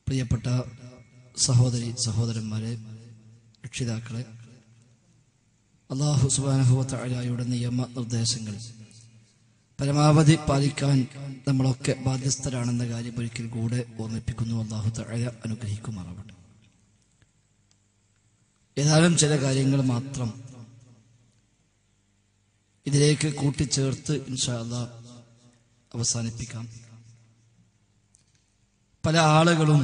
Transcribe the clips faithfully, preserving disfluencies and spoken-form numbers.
പ്രിയപ്പെട്ട സഹോദരി സഹോദരന്മാരെ, രക്ഷിതാക്കളെ, അല്ലാഹു സുബ്ഹാനഹു വ തആലയുടെ നിയമ നിർദ്ദേശങ്ങൾ പരമാവധി പാലിക്കാൻ നമ്മളൊക്കെ ബാധ്യസ്ഥരാണെന്ന കാര്യം ഒരിക്കൽ കൂടെ ഓർമ്മിപ്പിക്കുന്നു. അല്ലാഹു തആല അനുഗ്രഹിക്കുമാറാവട്ടെ. ഏതാനും ചില കാര്യങ്ങൾ മാത്രം ഇതിലേക്ക് കൂട്ടിച്ചേർത്ത് ഇൻഷാ അല്ലാഹ് അവസാനിപ്പിക്കാം. പല ആളുകളും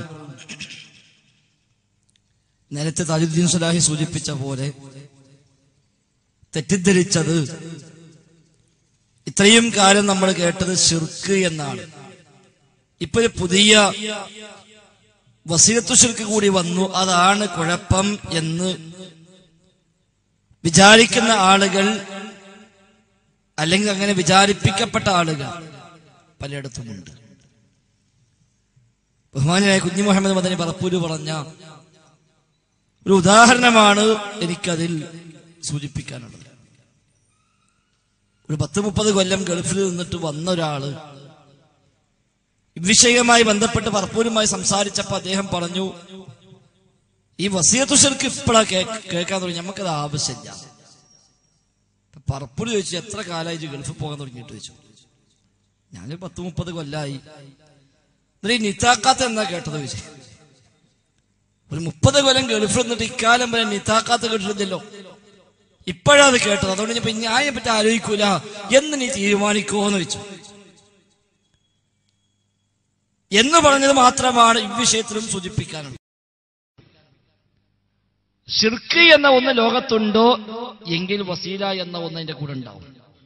നേരത്തെ താജുദ്ദീൻ സ്വലാഹി സൂചിപ്പിച്ച പോലെ തെറ്റിദ്ധരിച്ചത് ഇത്രയും കാലം നമ്മൾ കേട്ടത് ശിർക്ക് എന്നാണ്. ഇപ്പൊ ഒരു പുതിയ വസീയത്തു ശിർക്ക് കൂടി വന്നു, അതാണ് കുഴപ്പം എന്ന് വിചാരിക്കുന്ന ആളുകൾ, അല്ലെങ്കിൽ അങ്ങനെ വിചാരിപ്പിക്കപ്പെട്ട ആളുകൾ പലയിടത്തുമുണ്ട്. ബഹുമാനായ കുഞ്ഞി മുഹമ്മദ് മദനി പറപ്പൂര് പറഞ്ഞ ഒരു ഉദാഹരണമാണ് എനിക്കതിൽ സൂചിപ്പിക്കാനുള്ളത്. ഒരു പത്ത് മുപ്പത് കൊല്ലം ഗൾഫിൽ നിന്നിട്ട് വന്ന ഒരാള് വിഷയവുമായി ബന്ധപ്പെട്ട് പറപ്പൂരുമായി സംസാരിച്ചപ്പോൾ അദ്ദേഹം പറഞ്ഞു, ഈ വസിയത്തു ശിർക്ക് ഇപ്പോഴാ കേൾക്കാൻ തുടങ്ങി, നമുക്കത് ആവശ്യമില്ല. പറപ്പൂര് ചോദിച്ചു, എത്ര കാലമായി ഗൾഫിൽ പോകാൻ തുടങ്ങിയിട്ട് ചോദിച്ചു. ഞാനൊരു പത്ത് മുപ്പത് കൊല്ലായി. ഈ നിത്താക്കാത്ത എന്നാ കേട്ടത് ചോദിച്ചു. ഒരു മുപ്പത് കൊല്ലം ഗൾഫിൽ നിന്നിട്ട് ഇക്കാലം വരെ നിത്താക്കാത്ത കേട്ടിട്ടില്ലല്ലോ, ഇപ്പോഴത് കേട്ടത്. അതുകൊണ്ട് ഞാൻ ഞാൻ പറ്റി ആലോചിക്കൂല എന്ന് നീ തീരുമാനിക്കുമോന്ന് വെച്ചു എന്ന് പറഞ്ഞത് മാത്രമാണ് ഈ വിഷയത്തിലും സൂചിപ്പിക്കാനുള്ളത്. ശിർക്ക് എന്ന ഒന്ന് ലോകത്തുണ്ടോ എങ്കിൽ വസീല എന്ന ഒന്ന് അതിന്റെ കൂടെ ഉണ്ടാവും.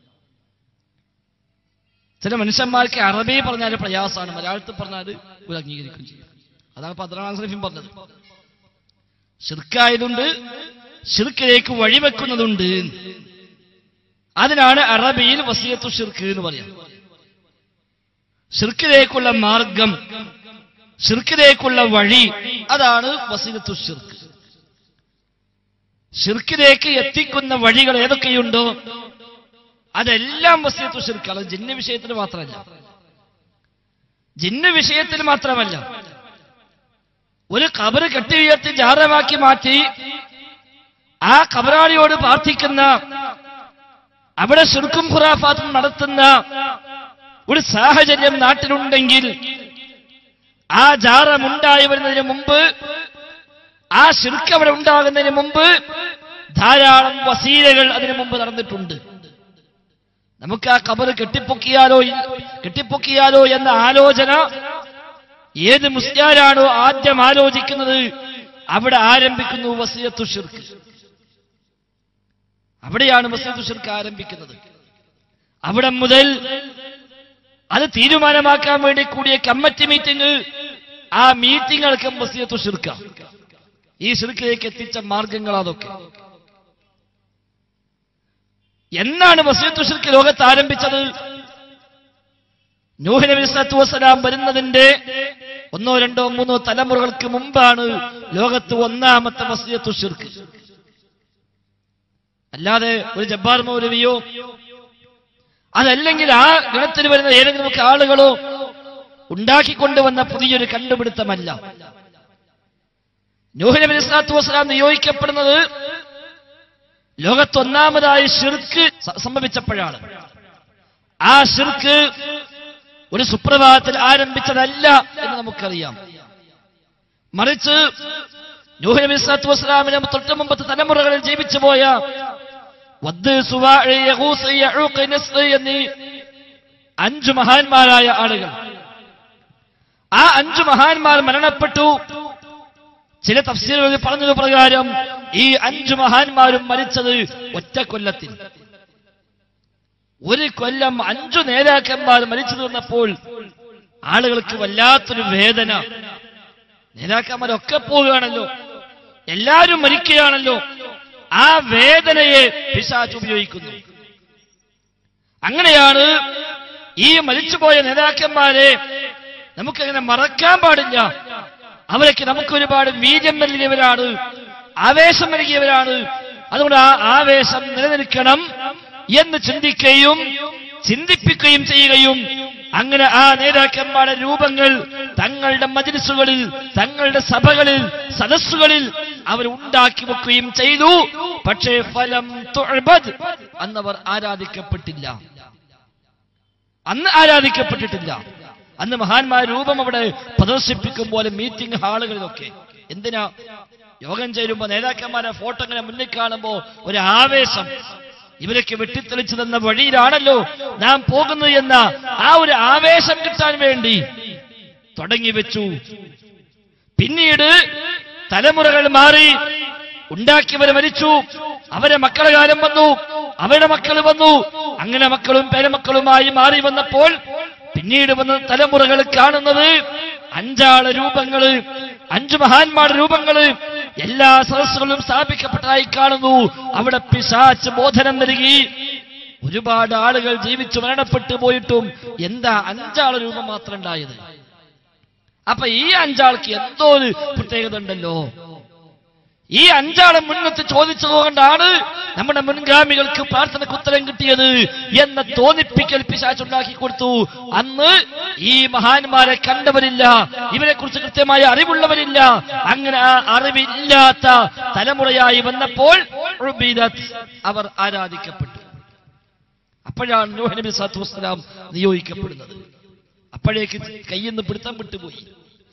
ചില മനുഷ്യന്മാർക്ക് അറബി പറഞ്ഞാൽ പ്രയാസമാണ്, മലയാളത്തിൽ പറഞ്ഞാൽ ഒരു അംഗീകരിക്കും ചെയ്യും. അതാണ് പദ്രാം സലഫിയും പറഞ്ഞത്. ശിർക്കായതുണ്ട്, ശിർക്കിലേക്ക് വഴിവെക്കുന്നതുണ്ട്. അതിനാണ് അറബിയിൽ വസിയത്തു ശിർക്ക് എന്ന് പറയാം. ശിർക്കിലേക്കുള്ള മാർഗം, ശിർക്കിലേക്കുള്ള വഴി, അതാണ് വസിയത്തു ശിർക്ക്. ശിർക്കിലേക്ക് എത്തിക്കുന്ന വഴികൾ ഏതൊക്കെയുണ്ടോ അതെല്ലാം വസിയത്തു ശിർക്കാണ്. ജിന്ന് വിഷയത്തിൽ മാത്രമല്ല, ജിന്ന് വിഷയത്തിൽ മാത്രമല്ല, ഒരു ഖബർ കെട്ടി ഉയർത്തി ജാറമാക്കി മാറ്റി ആ ഖബറാളിയോട് പ്രാർത്ഥിക്കുന്ന, അവിടെ ശിർക്കും ഖുറാഫാത്തും നടത്തുന്ന ഒരു സാഹചര്യം നാട്ടിലുണ്ടെങ്കിൽ ആ ജാറമുണ്ടായി വരുന്നതിന് മുമ്പ്, ആ ശിർക്ക് അവിടെ ഉണ്ടാകുന്നതിന് മുമ്പ് ധാരാളം വസീലകൾ അതിനു മുമ്പ് നടന്നിട്ടുണ്ട്. നമുക്ക് ആ ഖബർ കെട്ടിപ്പൊക്കിയാലോ കെട്ടിപ്പൊക്കിയാലോ എന്ന ആലോചന ഏത് മുസ്ലിയാരാണോ ആദ്യം ആലോചിക്കുന്നത് അവിടെ ആരംഭിക്കുന്നു വസിയത്തു ശിർക്ക്. അവിടെയാണ് വസിയത്തു ശിർക്ക് ആരംഭിക്കുന്നത്. അവിടെ മുതൽ അത് തീരുമാനമാക്കാൻ വേണ്ടി കൂടിയ കമ്മിറ്റി മീറ്റിംഗ്, ആ മീറ്റിങ്ങുകൾക്കും വസിയത്തു ശിർക്ക. ഈ ശിർക്കിലേക്ക് എത്തിച്ച മാർഗങ്ങൾ അതൊക്കെ. എന്നാണ് വസിയത്തു ശിർക്ക് ലോകത്ത് ആരംഭിച്ചത്? നൂഹ് നബി സ്വല്ലല്ലാഹു അലൈഹി വസല്ലം വരുന്നതിന്റെ ഒന്നോ രണ്ടോ മൂന്നോ തലമുറകൾക്ക് മുമ്പാണ് ലോകത്ത് ഒന്നാമത്തെ വസിയത്തു ശിർക്ക്. അല്ലാതെ ഒരു ജബ്ബാർ മൗലവിയോ അതല്ലെങ്കിൽ ആ ഗണത്തിൽ വരുന്ന ഏതെങ്കിലും ആളുകളോ ഉണ്ടാക്കിക്കൊണ്ടുവന്ന പുതിയൊരു കണ്ടുപിടുത്തമല്ല. നൂഹ് നബി സ്വല്ലല്ലാഹു അലൈഹി വസല്ലം നിയോഗിക്കപ്പെടുന്നത് ലോകത്തൊന്നാമതായി ശിർക്ക് സംഭവിച്ചപ്പോഴാണ്. ആ ശിർക്ക് ഒരു സുപ്രഭാതത്തിൽ ആരംഭിച്ചതല്ല എന്ന് നമുക്കറിയാം. മറിച്ച് നൂഹ് നബി സ്വല്ലല്ലാഹു അലൈഹി വസല്ലമിനെ തൊട്ട് മുമ്പത്തെ തലമുറകളിൽ ജീവിച്ചു പോയ വദ്, സുവാഇ, യഗൂസ്, യഊഖ്, നസ്ർ എന്നീ അഞ്ചു മഹാന്മാരായ ആളുകൾ, ആ അഞ്ചു മഹാന്മാർ മരണപ്പെട്ടു. ചില തഫ്സീറുകളിൽ പറഞ്ഞത് പ്രകാരം ഈ അഞ്ചു മഹാന്മാരും മരിച്ചത് ഒറ്റ കൊല്ലത്തിൽ. ഒരു കൊല്ലം അഞ്ചു നേതാക്കന്മാർ മരിച്ചു തീർന്നപ്പോൾ ആളുകൾക്ക് വല്ലാത്തൊരു വേദന. നേതാക്കന്മാരൊക്കെ പോവുകയാണല്ലോ, എല്ലാവരും മരിക്കുകയാണല്ലോ. ആ വേദനയെ പിശാച് ഉപയോഗിക്കുന്നു. അങ്ങനെയാണ് ഈ മരിച്ചുപോയ നേതാക്കന്മാരെ നമുക്കങ്ങനെ മറക്കാൻ പാടില്ല. അവരൊക്കെ നമുക്ക് ഒരുപാട് വീര്യം നൽകിയവരാണ്, ആവേശം നൽകിയവരാണ്. അതുകൊണ്ട് ആ ആവേശം നിലനിൽക്കണം എന്ന് ചിന്തിക്കുകയും ചിന്തിപ്പിക്കുകയും ചെയ്യുകയും അങ്ങനെ ആ നേതാക്കന്മാരുടെ രൂപങ്ങൾ തങ്ങളുടെ മജ്‌ലിസുകളിൽ, തങ്ങളുടെ സഭകളിൽ, സദസ്സുകളിൽ അവർ ഉണ്ടാക്കി വെക്കുകയും ചെയ്തു. പക്ഷേ ഫലം തുഅബദ്, അന്നവർ ആരാധിക്കപ്പെട്ടില്ല. അന്ന് ആരാധിക്കപ്പെട്ടിട്ടില്ല. അന്ന് മഹാന്മാർ രൂപം അവിടെ പ്രദർശിപ്പിക്കും പോലെ മീറ്റിംഗ് ഹാളുകളിലൊക്കെ. എന്തിനാ? യോഗം ചേരുമ്പോ നേതാക്കന്മാരെ ഫോട്ടോ ഇങ്ങനെ മുന്നിൽ കാണുമ്പോ ഒരു ആവേശം, ഇവരൊക്കെ വെട്ടിത്തെളിച്ചു തന്ന വഴിയിലാണല്ലോ നാം പോകുന്നത് എന്ന ആ ഒരു ആവേശം കിട്ടാൻ വേണ്ടി തുടങ്ങി വെച്ചു. പിന്നീട് തലമുറകൾ മാറി, ഉണ്ടാക്കിയവരെ മരിച്ചു, അവരെ മക്കളെ കാലം വന്നു, അവരുടെ മക്കൾ വന്നു, അങ്ങനെ മക്കളും പേരമക്കളുമായി മാറി വന്നപ്പോൾ പിന്നീട് വന്ന തലമുറകൾ കാണുന്നത് അഞ്ചാള് രൂപങ്ങള്, അഞ്ചു മഹാന്മാരുടെ രൂപങ്ങള് എല്ലാ സദസ്സുകളിലും സ്ഥാപിക്കപ്പെട്ടതായി കാണുന്നു. അവിടെ പിശാച് ബോധനം നൽകി. ഒരുപാട് ആളുകൾ ജീവിച്ചു മരണപ്പെട്ടു പോയിട്ടും എന്താ അഞ്ചാള് രൂപം മാത്രം ഉണ്ടായത്? അപ്പൊ ഈ അഞ്ചാൾക്ക് എന്തോ ഒരു പ്രത്യേകത ഉണ്ടല്ലോ. ഈ അഞ്ചാളെ മുന്നത്ത് ചോദിച്ചതുകൊണ്ടാണ് നമ്മുടെ മുൻഗാമികൾക്ക് പ്രാർത്ഥനയ്ക്ക് ഉത്തരം കിട്ടിയത് എന്ന തോന്നിപ്പിക്കൽ പിശാചുണ്ടാക്കി കൊടുത്തു. അന്ന് ഈ മഹാന്മാരെ കണ്ടവരില്ല, ഇവരെ കുറിച്ച് കൃത്യമായ അറിവുള്ളവരില്ല. അങ്ങനെ ആ അറിവില്ലാത്ത തലമുറയായി വന്നപ്പോൾ അവർ ആരാധിക്കപ്പെട്ടു. അപ്പോഴാണ് നൂഹ് നബി സ്വല്ലല്ലാഹു അലൈഹി വസല്ലം നിയോഗിക്കപ്പെടുന്നത്. അപ്പോഴേക്ക് കയ്യിൽ നിന്ന് പിടുത്തം വിട്ടുപോയി.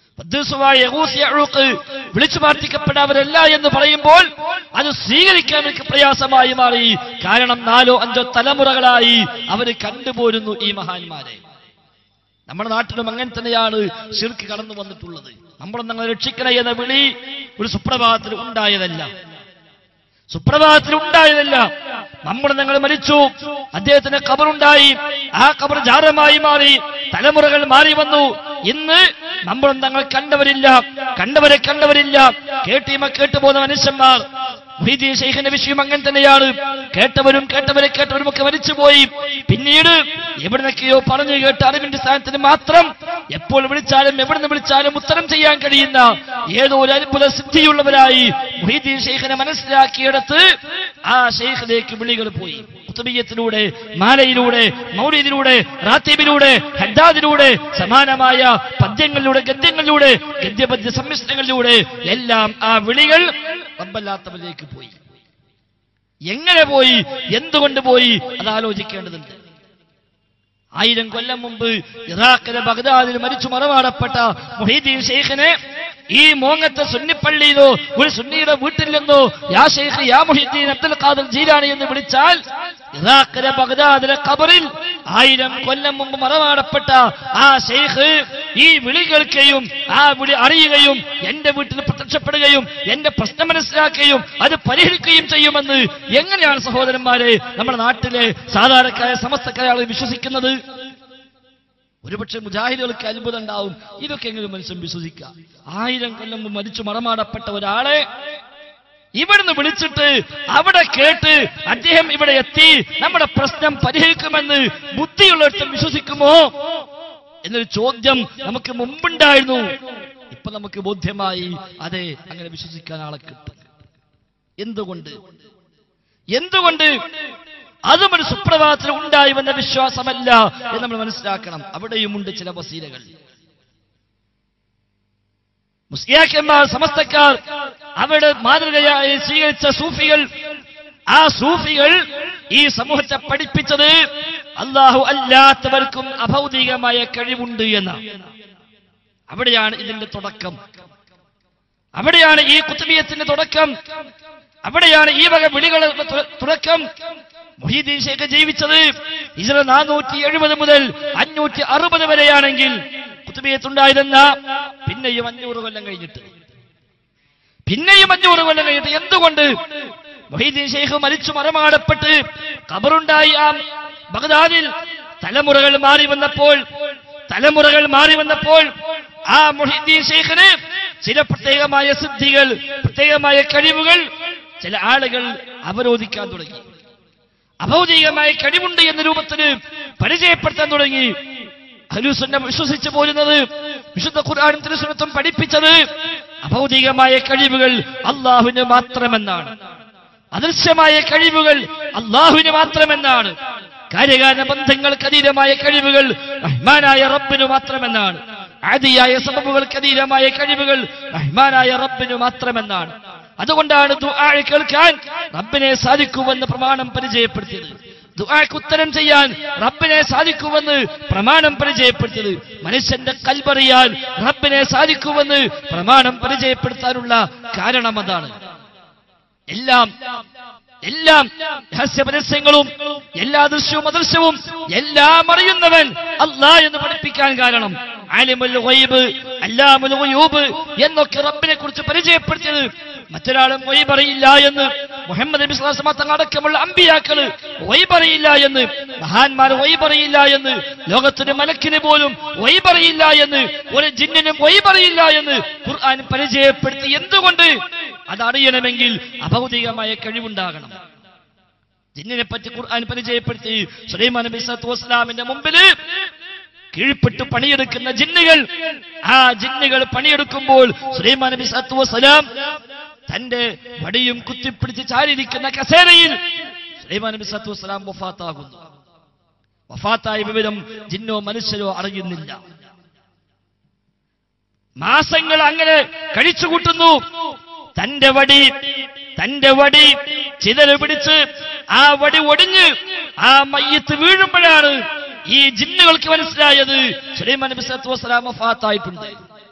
വിളിച്ചു പ്രാർത്ഥിക്കപ്പെടാവരല്ല എന്ന് പറയുമ്പോൾ അത് സ്വീകരിക്കാൻ എനിക്ക് പ്രയാസമായി മാറി. കാരണം നാലോ അഞ്ചോ തലമുറകളായി അവർ കണ്ടുപോരുന്നു ഈ മഹാന്മാരെ. നമ്മുടെ നാട്ടിലും അങ്ങനെ തന്നെയാണ് ശിർക്ക് കടന്നു വന്നിട്ടുള്ളത്. നമ്മൾ ഞങ്ങളെ രക്ഷിക്കണേ എന്ന വിളി ഒരു സുപ്രഭാതത്തിൽ ഉണ്ടായതല്ല, സുപ്രഭാതത്തിൽ ഉണ്ടായതല്ല. നമ്മൾ ഞങ്ങൾ മരിച്ചു, അദ്ദേഹത്തിന് ഖബറുണ്ടായി, ആ ഖബർ ജാരമായി മാറി, തലമുറകൾ മാറി വന്നു. ഇന്ന് നമ്മളും തങ്ങൾ കണ്ടവരില്ല, കണ്ടവരെ കണ്ടവരില്ല, കേട്ടീമ കേട്ടുപോകുന്ന മനുഷ്യന്മാർ. മുഹീദ്ദീൻ ശൈഖിന്റെ വിഷയം അങ്ങനെ തന്നെയാണ്. കേട്ടവരും കേട്ടവരെ കേട്ടവരും ഒക്കെ മരിച്ചുപോയി. പിന്നീട് എവിടുന്നൊക്കെയോ പറഞ്ഞു കേട്ട അറിവിന്റെ സ്ഥാനത്തിന് മാത്രം എപ്പോൾ വിളിച്ചാലും എവിടുന്ന് വിളിച്ചാലും ഉത്തരം ചെയ്യാൻ കഴിയുന്ന ഏതോ ഒരു അത്ഭുത സിദ്ധിയുള്ളവരായി മുഹീദ്ദീൻ ശൈഖിനെ മനസ്സിലാക്കിയെടുത്ത് ആ ശൈഖിലേക്ക് വിളികൾ പോയി. ഖുതുബിയ്യത്തിലൂടെ, മാലയിലൂടെ, മൗലിദിലൂടെ, റാത്തീബിലൂടെ, ഹദ്ദാദിലൂടെ, സമാനമായ പദ്യങ്ങളിലൂടെ, ഗദ്യങ്ങളിലൂടെ, ഗദ്യപദ്യ സമ്മിശ്രങ്ങളിലൂടെ എല്ലാം ആ വിളികൾ റബ്ബല്ലാത്തവരിലേക്ക് പോയി. എങ്ങനെ പോയി, എന്തുകൊണ്ട് പോയി, അത് ആലോചിക്കേണ്ടതുണ്ട്. ആയിരം കൊല്ലം മുമ്പ് ഇറാഖിലെ ബഗ്ദാദിൽ മരിച്ചു മറമാടപ്പെട്ട മുഹീദ്ദീൻ ശൈഖിനെ ഈ മോങ്ങത്തെ സുന്നിപ്പള്ളിയിലോ ഒരു സുന്നിയുടെ വീട്ടിൽ നിന്നോ യാ ശൈഖ് യാ മുഹീദ്ദീൻ അബ്ദുൽ ഖാദിർ ജീലാനി എന്ന് വിളിച്ചാൽ ഇറാഖിലെ ബഗ്ദാദിലെ ഖബറിൽ ആയിരം കൊല്ലം മുമ്പ് മറമാടപ്പെട്ട ആ ശൈഖ് ഈ വിളി കേൾക്കുകയും ആ വിളി അറിയുകയും എന്റെ വീട്ടിൽ പ്രത്യക്ഷപ്പെടുകയും എന്റെ പ്രശ്നം മനസ്സിലാക്കുകയും അത് പരിഹരിക്കുകയും ചെയ്യുമെന്ന് എങ്ങനെയാണ് സഹോദരന്മാരെ നമ്മുടെ നാട്ടിലെ സാധാരണക്കാരായ സമസ്തക്കാരെ ആളുകൾ വിശ്വസിക്കുന്നത്? ഒരുപക്ഷെ മുജാഹിദുകൾക്ക് അത്ഭുതം ഉണ്ടാവും, ഇതൊക്കെ എങ്കിലും മനുഷ്യൻ വിശ്വസിക്കാം. ആയിരം കൊല്ലം മുമ്പ് മരിച്ചു മറമാടപ്പെട്ട ഒരാളെ ഇവിടുന്ന് വിളിച്ചിട്ട് അവിടെ കേട്ട് അദ്ദേഹം ഇവിടെ എത്തി നമ്മുടെ പ്രശ്നം പരിഹരിക്കുമെന്ന് ബുദ്ധിയുള്ളവർക്ക് വിശ്വസിക്കുമോ എന്നൊരു ചോദ്യം നമുക്ക് മുമ്പുണ്ടായിരുന്നു. ഇപ്പൊ നമുക്ക് ബോധ്യമായി, അതെ, അങ്ങനെ വിശ്വസിക്കാൻ ആളെ കിട്ടും. എന്തുകൊണ്ട് എന്തുകൊണ്ട് അതും ഒരു സുപ്രഭാതത്തിൽ ഉണ്ടായി വന്ന വിശ്വാസമല്ല എന്ന് നമ്മൾ മനസ്സിലാക്കണം. അവിടെയുമുണ്ട് ചില വസീലകൾ. മുസ്ലിയാക്കന്മാർ, സമസ്തക്കാർ അവരുടെ മാതൃകയായി സ്വീകരിച്ച സൂഫികൾ, ആ സൂഫികൾ ഈ സമൂഹത്തെ പഠിപ്പിച്ചത് അല്ലാഹു അല്ലാത്തവർക്കും അഭൗതികമായ കഴിവുണ്ട് എന്ന. അവിടെയാണ് ഇതിന്റെ തുടക്കം, അവിടെയാണ് ഈ ഖുതുബിയ്യത്തിന്റെ തുടക്കം, അവിടെയാണ് ഈ വക വിളികളുടെ തുടക്കം. മുഹീദ്ദീൻ ശൈഖ് ജീവിച്ചത് ഹിജ്റ നാനൂറ്റി എഴുപത് മുതൽ അഞ്ഞൂറ്റി അറുപത് വരെയാണെങ്കിൽ ഖുതുബിയ്യത്തുണ്ടായിരുന്ന പിന്നെയും അഞ്ഞൂറ് കൊല്ലം കഴിഞ്ഞിട്ട് പിന്നെയും അഞ്ഞൂറ് കൊല്ലം കഴിഞ്ഞിട്ട് എന്തുകൊണ്ട് മുഹീദ്ദീൻ ശൈഖ് മരിച്ചു മറമാടപ്പെട്ട് ഖബറുണ്ടായി ആ ബഗ്ദാദിൽ തലമുറകൾ മാറി വന്നപ്പോൾ തലമുറകൾ മാറി വന്നപ്പോൾ ആ മുഹീദ്ദീൻ ശൈഖിന് ചില പ്രത്യേകമായ സിദ്ധികൾ, പ്രത്യേകമായ കഴിവുകൾ ചില ആളുകൾ അവരോധിക്കാൻ തുടങ്ങി. അഭൗതികമായ കഴിവുണ്ട് എന്ന രൂപത്തിന് പരിചയപ്പെടുത്താൻ തുടങ്ങി. അഹ്ലുസുന്ന വിശ്വസിച്ചു പോരുന്നത്, വിശുദ്ധ ഖുർആനും തിരുസുന്നത്തും പഠിപ്പിച്ചത് അഭൗതികമായ കഴിവുകൾ അല്ലാഹുവിന് മാത്രമെന്നാണ്. അദൃശ്യമായ കഴിവുകൾ അല്ലാഹുവിന് മാത്രമെന്നാണ്. കാര്യകാരണ ബന്ധങ്ങൾക്ക് അതീതമായ കഴിവുകൾ റഹ്മാനായ റബ്ബിന് മാത്രമെന്നാണ്. ആദിയായ സബബുകൾക്ക് അതീതമായ കഴിവുകൾ റഹ്മാനായ റബ്ബിന് മാത്രമെന്നാണ്. അതുകൊണ്ടാണ് ദുആ കേൾക്കാൻ റബ്ബിനെ സാധിക്കുമെന്ന് പ്രമാണം പരിചയപ്പെടുത്തിയത്. ദുആക്ക് ഉത്തരം ചെയ്യാൻ റബ്ബിനെ സാധിക്കുമെന്ന് പ്രമാണം പരിചയപ്പെടുത്തിയത്. മനുഷ്യന്റെ കൽബറിയാൻ റബ്ബിനെ സാധിക്കുമെന്ന് പ്രമാണം പരിചയപ്പെടുത്താനുള്ള കാരണം അതാണ്. എല്ലാം എല്ലാം രഹസ്യ പരസ്യങ്ങളും എല്ലാ ദൃശ്യവും അദൃശ്യവും എല്ലാം അറിയുന്നവൻ അല്ലാഹ് എന്ന് പഠിപ്പിക്കാൻ കാരണം ആലിമുൽ ഗൈബ് അല്ലാമുൽ ഗുയൂബ് എന്നൊക്കെ റബ്ബിനെ കുറിച്ച് പരിചയപ്പെടുത്തിയത് മറ്റൊരാളും ഗൈബ് അറിയില്ല എന്ന് മുഹമ്മദ് നബി സ്വല്ലല്ലാഹു അലൈഹി വസല്ലം തങ്ങൾ അടക്കമുള്ള അമ്പിയാക്കള് ഗൈബ് അറിയില്ല എന്ന്, മഹാന്മാർ ഗൈബ് അറിയില്ല എന്ന്, ലോകത്തിന് മലക്കിന് പോലും ഗൈബ് അറിയില്ല എന്ന്, ഒരു ജിന്നിനും ഗൈബ് അറിയില്ല എന്ന് ഖുർആൻ പരിചയപ്പെടുത്തി. എന്തുകൊണ്ട്? അതറിയണമെങ്കിൽ അഭൗതികമായ കഴിവുണ്ടാകണം. ജിന്നിനെ പറ്റി ഖുർആൻ പരിചയപ്പെടുത്തി. സുലൈമാൻ നബി സ്വല്ലല്ലാഹു അലൈഹി വസല്ലമിന്റെ മുമ്പിൽ കീഴ്പ്പെട്ട് പണിയെടുക്കുന്ന ജിന്നുകൾ, ആ ജിന്നുകൾ പണിയെടുക്കുമ്പോൾ സുലൈമാൻ നബി സ്വല്ലല്ലാഹു അലൈഹി വസല്ലം തന്റെ വടിയും കുത്തിപ്പിടിച്ച് ചാരിയിരിക്കുന്ന കസേരയിൽ സുലൈമാൻ നബി സ്വല്ലല്ലാഹു അലൈഹി വസല്ലം വഫാത്താകുന്നു. വഫാത്തായ വിവരം ജിന്നോ മനുഷ്യരോ അറിയുന്നില്ല. മാസങ്ങൾ അങ്ങനെ കഴിച്ചുകൂട്ടുന്നു. തന്റെ വടി തന്റെ വടി ചിതല് പിടിച്ച് ആ വടി ഒടിഞ്ഞ് ആ മയ്യത്ത് വീഴുമ്പോഴാണ് ഈ ജിന്നുകൾക്ക് മനസ്സിലായത് സുലൈമാൻ നബി സ്വല്ലല്ലാഹു അലൈഹി വസല്ലം വഫാത്തായിട്ടുണ്ട്.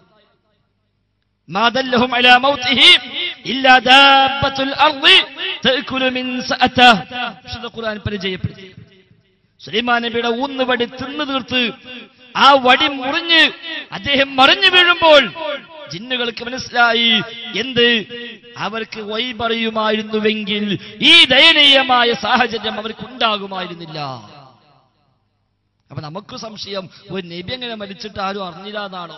മാ ദല്ലഹും അലാ മൗതിഹി ഇല്ലാ ദാബത്തുൽ അർളി തഅകുലു മിൻ സഅതഹ്. വിശുദ്ധ ഖുർആൻ പരിചയപ്പെടുത്തി. സുലൈമാൻ നബിയുടെ ഊന്നുവടി തിന്നു തീർത്ത് ആ വടി മുറിഞ്ഞ് അദ്ദേഹം മറിഞ്ഞു വീഴുമ്പോൾ ജിന്നുകൾക്ക് മനസ്സിലായി എന്ത്? അവർക്ക് ഗൈബ് അറിയുമായിരുന്നുവെങ്കിൽ ഈ ദയനീയമായ സാഹചര്യം അവർക്ക് ഉണ്ടാകുമായിരുന്നില്ല. അപ്പൊ നമുക്ക് സംശയം, ഒരു നബി എങ്ങനെ മരിച്ചിട്ട് ആരും അറിഞ്ഞില്ല എന്നാണോ?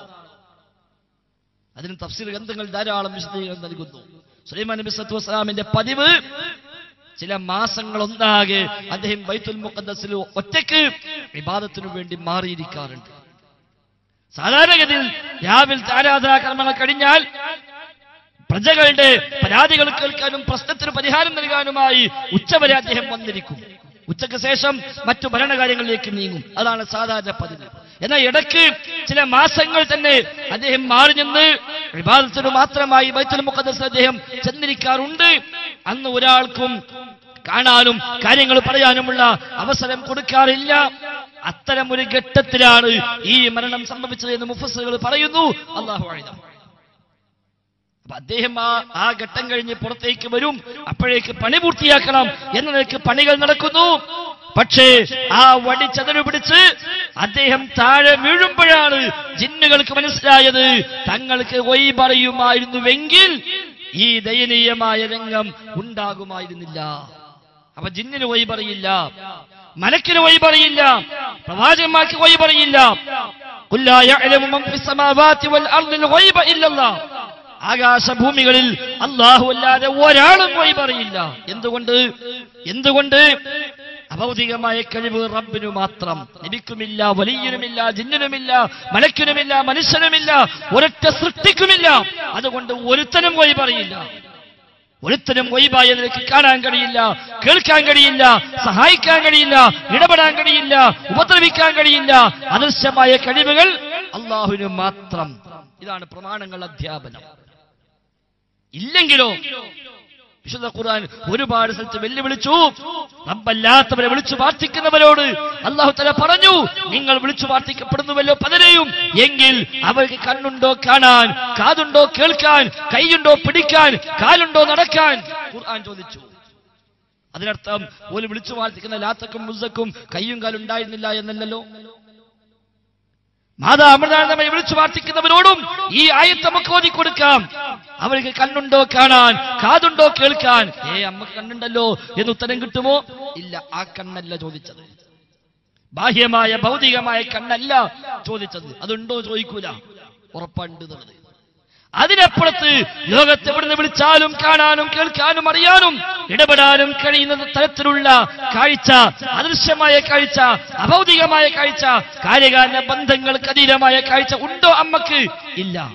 അതിന് തഫ്സീർ ഗ്രന്ഥങ്ങൾ ധാരാളം വിശദീകരണം നൽകുന്നു. സുലൈമാൻ നബി സ്വല്ലല്ലാഹു അലൈഹി വസല്ലമിന്റെ പതിവ് ചില മാസങ്ങൾ ഒന്നാകെ അദ്ദേഹം ബൈത്തുൽ മുഖദ്ദസിൽ ഒറ്റയ്ക്ക് ഇബാദത്തിനു വേണ്ടി മാറിയിരിക്കാറുണ്ട്. സാധാരണഗതിയിൽ രാവിലത്തെ ആരാധനാകർമ്മങ്ങൾ കഴിഞ്ഞാൽ പ്രജകളുടെ പരാതികൾ കേൾക്കാനും പ്രശ്നത്തിന് പരിഹാരം നൽകാനുമായി ഉച്ചവരെ അദ്ദേഹം വന്നിരിക്കും. ഉച്ചയ്ക്ക് ശേഷം മറ്റു ഭരണകാര്യങ്ങളിലേക്ക് നീങ്ങും. അതാണ് സാധാരണ പതിവ്. എന്നാൽ ഇടയ്ക്ക് ചില മാസങ്ങൾ തന്നെ അദ്ദേഹം മാറി നിന്ന് ഇബാദത്തിന് മാത്രമായി ബൈത്തുൽ മുഖദ്ദസിൽ അദ്ദേഹം ചെന്നിരിക്കാറുണ്ട്. അന്ന് ഒരാൾക്കും കാണാനും കാര്യങ്ങൾ പറയാനുമുള്ള അവസരം കൊടുക്കാറില്ല. അത്തരം ഒരു ഘട്ടത്തിലാണ് ഈ മരണം സംഭവിച്ചത് എന്ന് മുഫസ്സിറുകൾ പറയുന്നു. അല്ലാഹു അഅലം. അപ്പൊ അദ്ദേഹം ആ ആ ഘട്ടം കഴിഞ്ഞ് പുറത്തേക്ക് വരും. അപ്പോഴേക്ക് പണി പൂർത്തിയാക്കണം എന്ന നിലയ്ക്ക് പണികൾ നടക്കുന്നു. പക്ഷേ ആ വടി ചതരു പിടിച്ച് അദ്ദേഹം താഴെ വീഴുമ്പോഴാണ് ജിന്നുകൾക്ക് മനസ്സിലായത് തങ്ങൾക്ക് ഗൈബ് അറിയുമായിരുന്നുവെങ്കിൽ ഈ ദയനീയമായ രംഗം ഉണ്ടാകുമായിരുന്നില്ല. അപ്പൊ ജിന്നിന് ഗൈബ് അറിയില്ല, മലക്കിന് ഗൈബ് അറിയില്ല, പ്രവാചകന്മാർക്ക് ഗൈബ് അറിയില്ല. ഖുൽ ലാ യഅലമു മൻ ഫിസ് സമാവാതി വൽ അർദിൽ ഗൈബ ഇല്ലല്ലാഹ്. ആകാശഭൂമികളിൽ അല്ലാഹു അല്ലാതെ ഒരാളും ഗൈബ് അറിയില്ല. എന്തുകൊണ്ട്? എന്തുകൊണ്ട്? അഭൗതികമായ കഴിവ് റബ്ബിനു മാത്രം. നബിക്കുമില്ല, വലിയനുമില്ല, ജിന്നിനുമില്ല, മലക്കിനുമില്ല, മനുഷ്യനുമില്ല, ഒരൊറ്റ സൃഷ്ടിക്കുമില്ല. അതുകൊണ്ട് ഒരുത്തനും ഗൈബ് അറിയില്ല. ഒരുത്തനും ഗൈബായ നിലയ്ക്ക് കാണാൻ കഴിയില്ല, കേൾക്കാൻ കഴിയില്ല, സഹായിക്കാൻ കഴിയില്ല, ഇടപെടാൻ കഴിയില്ല, ഉപദ്രവിക്കാൻ കഴിയില്ല. അദൃശ്യമായ കഴിവുകൾ അല്ലാഹുവിന് മാത്രം. ഇതാണ് പ്രമാണങ്ങളുടെ അധ്യാപനം. ഇല്ലെങ്കിലോ വിശുദ്ധ ഖുർആൻ ഒരുപാട് സ്ഥലത്ത് വെല്ലുവിളിച്ചു. റബ്ബല്ലാത്തവരെ വിളിച്ചു പ്രാർത്ഥിക്കുന്നവരോട് അല്ലാഹു തആല പറഞ്ഞു, നിങ്ങൾ വിളിച്ചു പ്രാർത്ഥിക്കപ്പെടുന്നുവല്ലോ പലരെയും, എങ്കിൽ അവർക്ക് കണ്ണുണ്ടോ കാണാൻ, കാതുണ്ടോ കേൾക്കാൻ, കൈയുണ്ടോ പിടിക്കാൻ, കാലുണ്ടോ നടക്കാൻ? ഖുർആൻ ചോദിച്ചു. അതിനർത്ഥം ഒരു വിളിച്ചു പ്രാർത്ഥിക്കുന്ന ലാത്തക്കും മുസ്സക്കും കയ്യും കാലും ഉണ്ടായിരുന്നില്ല എന്നല്ലല്ലോ. മാതാ അമൃതാനന്ദമയെ വിളിച്ചു പ്രാർത്ഥിക്കുന്നവരോടും ഈ ആയത്ത് നമുക്ക് ഓതി കൊടുക്കാം. അവർക്ക് കണ്ണുണ്ടോ കാണാൻ, കാതുണ്ടോ കേൾക്കാൻ? ഏ അമ്മക്ക് കണ്ണുണ്ടല്ലോ എന്ന് ഉത്തരം കിട്ടുമോ? ഇല്ല. ആ കണ്ണല്ല ചോദിച്ചത്, ബാഹ്യമായ ഭൗതികമായ കണ്ണല്ല ചോദിച്ചത്. അതുണ്ടോ ചോദിക്കൂല, ഉറപ്പുണ്ട് എന്നുള്ളത്. അതിനപ്പുറത്ത് ലോകത്ത് എവിടുന്ന് വിളിച്ചാലും കാണാനും കേൾക്കാനും അറിയാനും ഇടപെടാനും കഴിയുന്ന തരത്തിലുള്ള കാഴ്ച, അദൃശ്യമായ കാഴ്ച, അഭൗതികമായ കാഴ്ച, കാര്യകാരണ ബന്ധങ്ങൾക്ക് അതീതമായ കാഴ്ച ഉണ്ടോ അമ്മക്ക്? ഇല്ല.